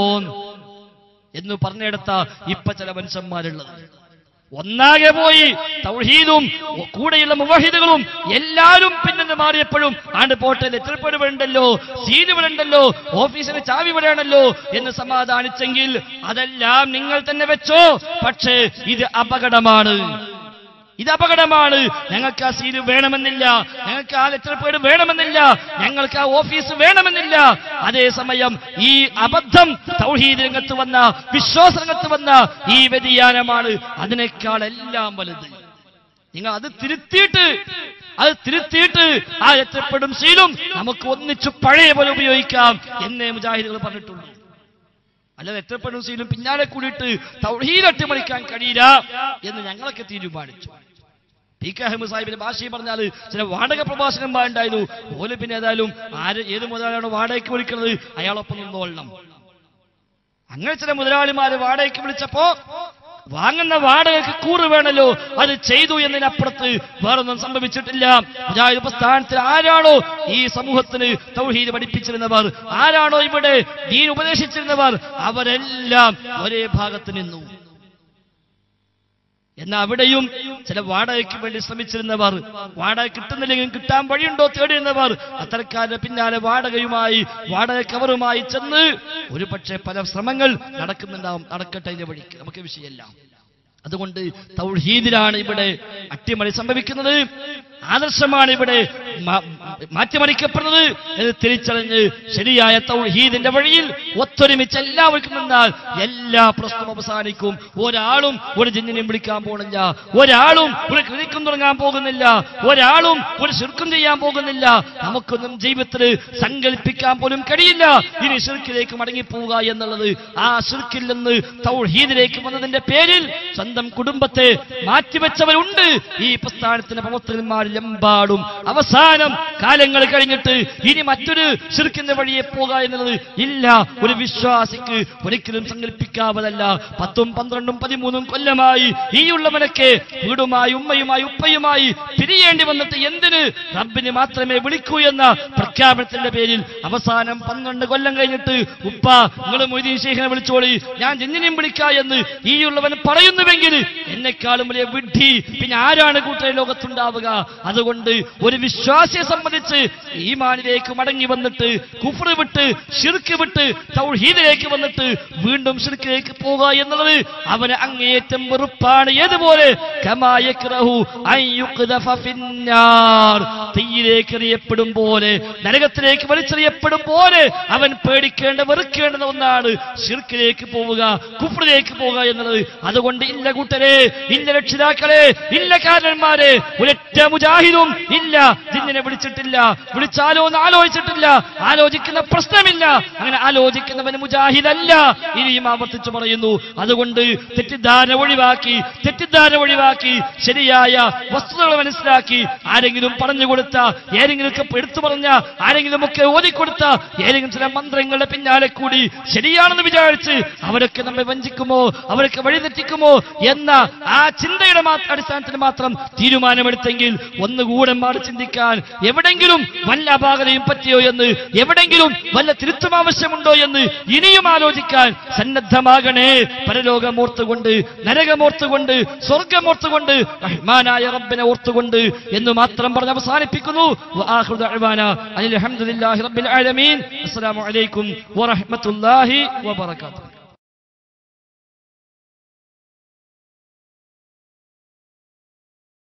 എന്ന് പറഞ്ഞെടുത്ത ഇപ്പൊ ചില മനുഷ്യന്മാരുള്ളത്. ഒന്നാകെ പോയി തൗഹീദും കൂടെയുള്ള മുവഹിദുകളും എല്ലാരും പിന്നെ മാറിയപ്പോഴും ആണ്ട് പോട്ടെ ലെറ്റർപ്പേട് വേണ്ടല്ലോ, സീല് വേണ്ടല്ലോ, ഓഫീസിന് ചാവി വിടണല്ലോ എന്ന് സമാധാനിച്ചെങ്കിൽ അതെല്ലാം നിങ്ങൾ തന്നെ വെച്ചോ. പക്ഷേ ഇത് അപകടമാണ്, ഇത് അപകടമാണ്. ഞങ്ങൾക്ക് ആ സീല് വേണമെന്നില്ല, ഞങ്ങൾക്ക് ആ ലെറ്റർപ്പേഡ് വേണമെന്നില്ല, ഞങ്ങൾക്ക് ആ ഓഫീസ് വേണമെന്നില്ല. അതേസമയം ഈ അബദ്ധം തൗഹീദ് രംഗത്ത് വന്ന, വിശ്വാസ രംഗത്ത് വന്ന ഈ വ്യതിയാനമാണ് അതിനേക്കാൾ എല്ലാം വലുത്. നിങ്ങൾ അത് തിരുത്തിയിട്ട് അത് തിരുത്തിയിട്ട് ആ ലെറ്റർപ്പേഡും സീലും നമുക്ക് ഒന്നിച്ചു പഴയ പോലെ ഉപയോഗിക്കാം എന്നേ മുജാഹിദുകൾ പറഞ്ഞിട്ടുള്ളൂ. അല്ലാതെ ലെറ്റർപ്പേഡും സീലും പിന്നാലെ കൂടിയിട്ട് തൗഹീദ് അട്ടിമറിക്കാൻ കഴിയില്ല എന്ന് ഞങ്ങളൊക്കെ തീരുമാനിച്ചു. പി കെ അഹമ്മദ് സാഹിബിന്റെ ഭാഷയിൽ പറഞ്ഞാൽ ചില വാടക പ്രഭാഷകന്മാരുണ്ടായിരുന്നു. ഓല് പിന്നെ ഏതായാലും ആര് ഏത് മുതലാളിയാണോ വാടകയ്ക്ക് വിളിക്കുന്നത് അയാളൊപ്പം നിന്നോളണം. അങ്ങനെ ചില മുതലാളിമാര് വാടകയ്ക്ക് വിളിച്ചപ്പോ വാങ്ങുന്ന വാടകയ്ക്ക് കൂറ് വേണല്ലോ, അത് ചെയ്തു എന്നതിനപ്പുറത്ത് വേറൊന്നും സംഭവിച്ചിട്ടില്ല. മുജാഹിദ് പ്രസ്ഥാനത്തിൽ ആരാണോ ഈ സമൂഹത്തിന് തൗഹീദ് പഠിപ്പിച്ചിരുന്നവർ, ആരാണോ ഇവിടെ ദീൻ ഉപദേശിച്ചിരുന്നവർ, അവരെല്ലാം ഒരേ ഭാഗത്ത് നിന്നു. എന്നാൽ അവിടെയും ചില വാടകയ്ക്ക് വേണ്ടി ശ്രമിച്ചിരുന്നവർ, വാടക കിട്ടുന്നില്ലെങ്കിലും കിട്ടാൻ വഴിയുണ്ടോ തേടിയിരുന്നവർ, അത്തരക്കാരുടെ പിന്നാലെ വാടകയുമായി വാടക കവറുമായി ചെന്ന് ഒരു പക്ഷേ പല ശ്രമങ്ങൾ നടക്കുന്നുണ്ടാവും. നടക്കട്ടെ അതിന്റെ വഴിക്ക്, നമുക്ക് വിഷയമല്ല. അതുകൊണ്ട് തൗഹീദിലാണ് ഇവിടെ അട്ടിമറി സംഭവിക്കുന്നത്, ആദർശമാണ് ഇവിടെ മാറ്റിമറിക്കപ്പെടുന്നത് എന്ന് തിരിച്ചറിഞ്ഞ് ശരിയായ തൗഹീദിന്റെ വഴിയിൽ ഒത്തൊരുമിച്ച് എല്ലാവർക്കും നിന്നാൽ എല്ലാ പ്രശ്നവും അവസാനിക്കും. ഒരാളും ഒരു ജിന്നിനെയും വിളിക്കാൻ പോകുന്നില്ല, ഒരാളും ഒരു കൃതിക്കും തുടങ്ങാൻ പോകുന്നില്ല, ഒരാളും ഒരു ശിർക്കും ചെയ്യാൻ പോകുന്നില്ല. നമുക്കൊന്നും ജീവിതത്തിൽ സങ്കല്പിക്കാൻ പോലും കഴിയില്ല ഇനി ശിർക്കിലേക്ക് മടങ്ങിപ്പോവുക എന്നുള്ളത്. ആ ശിർക്കിൽ നിന്ന് തൗഹീദിലേക്ക് വന്നതിന്റെ പേരിൽ സ്വന്തം കുടുംബത്തെ മാറ്റിവെച്ചവരുണ്ട് ഈ പ്രസ്ഥാനത്തിന്റെ പ്രവർത്തകന്മാരിലെമ്പാടും. അവസാനം കാലങ്ങൾ കഴിഞ്ഞിട്ട് ഇനി മറ്റൊരു ശിർക്കിന്റെ വഴിയെ പോകുക എന്നുള്ളത് ഇല്ല, ഒരു വിശ്വാസിക്ക് ഒരിക്കലും സങ്കല്പിക്കാവതല്ല. പത്തും പന്ത്രണ്ടും പതിമൂന്നും കൊല്ലമായി ഈ ഉള്ളവനൊക്കെ വീടുമായി ഉമ്മയുമായി ഉപ്പയുമായി പിരിയേണ്ടി വന്നിട്ട് എന്തിന് റബ്ബിനെ മാത്രമേ വിളിക്കൂ എന്ന പ്രഖ്യാപനത്തിന്റെ പേരിൽ അവസാനം പന്ത്രണ്ട് കൊല്ലം കഴിഞ്ഞിട്ട് ഉപ്പ നിങ്ങൾ മൊയ്തീൻ ശൈഖിനെ വിളിച്ചോളി, ഞാൻ ജിന്നിനെയും വിളിക്കാ എന്ന് ഈ ഉള്ളവൻ പറയുന്നുവെങ്കിൽ എന്നെക്കാളും വലിയ വിഡ്ഢി പിന്നെ ആരാണ് കൂട്ടരെ ലോകത്തുണ്ടാവുക? അതുകൊണ്ട് ഒരു വിശ്വാസിയെ സംബന്ധിച്ച് ഈമാനിലേക്ക് മടങ്ങി വന്നിട്ട് കുഫ്ർ വിട്ട് ശിർക്ക് വിട്ട് തൗഹീദിലേക്ക് വന്നിട്ട് വീണ്ടും ശിർക്കിലേക്ക് പോകുക എന്നുള്ളത് അവന് അങ്ങേയറ്റം വെറുപ്പാണ്. ഏതുപോലെ തീയിലേക്ക് എറിയപ്പെടും പോലെ, നരകത്തിലേക്ക് വലിച്ചെറിയപ്പെടും പോലെ അവൻ പേടിക്കേണ്ട വെറുക്കേണ്ട ഒന്നാണ് ശിർക്കിലേക്ക് പോവുക, കുഫ്റിലേക്ക് പോവുക എന്നുള്ളത്. അതുകൊണ്ട് ഇല്ല കൂട്ടരെ, ഇല്ല രക്ഷിതാക്കളെ, ഇല്ല കാരണന്മാരെ, ഒരൊറ്റ മുജാഹിദും ഇല്ല ജിന്നിനെ വിളിച്ചിട്ടില്ല, വിളിച്ചാലോ എന്ന് ആലോചിച്ചിട്ടില്ല, ആലോചിക്കുന്ന പ്രശ്നമില്ല. അങ്ങനെ ആലോചിക്കുന്നവന് മുജാഹിദല്ല, ഇനിയും ആവർത്തിച്ചു പറയുന്നു. അതുകൊണ്ട് തെറ്റിദ്ധാരണ ഒഴിവാക്കി തെറ്റിദ്ധാരണ ഒഴിവാക്കി ശരിയായ വസ്തുതകൾ മനസ്സിലാക്കി ആരെങ്കിലും പറഞ്ഞുകൊടുത്ത, ഏതെങ്കിലും ഒക്കെ എടുത്തു പറഞ്ഞ, ആരെങ്കിലും ഒക്കെ ഓതിക്കൊടുത്ത ഏതെങ്കിലും ചില മന്ത്രങ്ങളുടെ പിന്നാലെ കൂടി ശരിയാണെന്ന് വിചാരിച്ച് അവരൊക്കെ നമ്മെ വഞ്ചിക്കുമോ, അവരൊക്കെ വഴിതെറ്റിക്കുമോ എന്ന ആ ചിന്തയുടെ അടിസ്ഥാനത്തിൽ മാത്രം തീരുമാനമെടുത്തെങ്കിൽ ഒന്നുകൂടെ മാറി ചിന്തിക്കാൻ, എവിടെങ്കിലും വല്ല അപാകതയും പറ്റിയോ എന്ന്, എവിടെങ്കിലും വല്ല തിരുത്തും ആവശ്യമുണ്ടോ എന്ന് ഇനിയും ആലോചിക്കാൻ സന്നദ്ധമാകണേ. പരലോകമോർത്തുകൊണ്ട്, നരകമോർത്തുകൊണ്ട്, സ്വർഗമോർത്തുകൊണ്ട്, റഹ്മാനായ റബ്ബിനെ ഓർത്തുകൊണ്ട് എന്ന് മാത്രം പറഞ്ഞ് അവസാനിപ്പിക്കുന്നു. വആഖിറു ദഅ്വാന അൽഹംദുലില്ലാഹി റബ്ബിൽ ആലമീൻ. അസ്സലാമു അലൈക്കും വറഹ്മത്തുള്ളാഹി വബറകാതുഹു.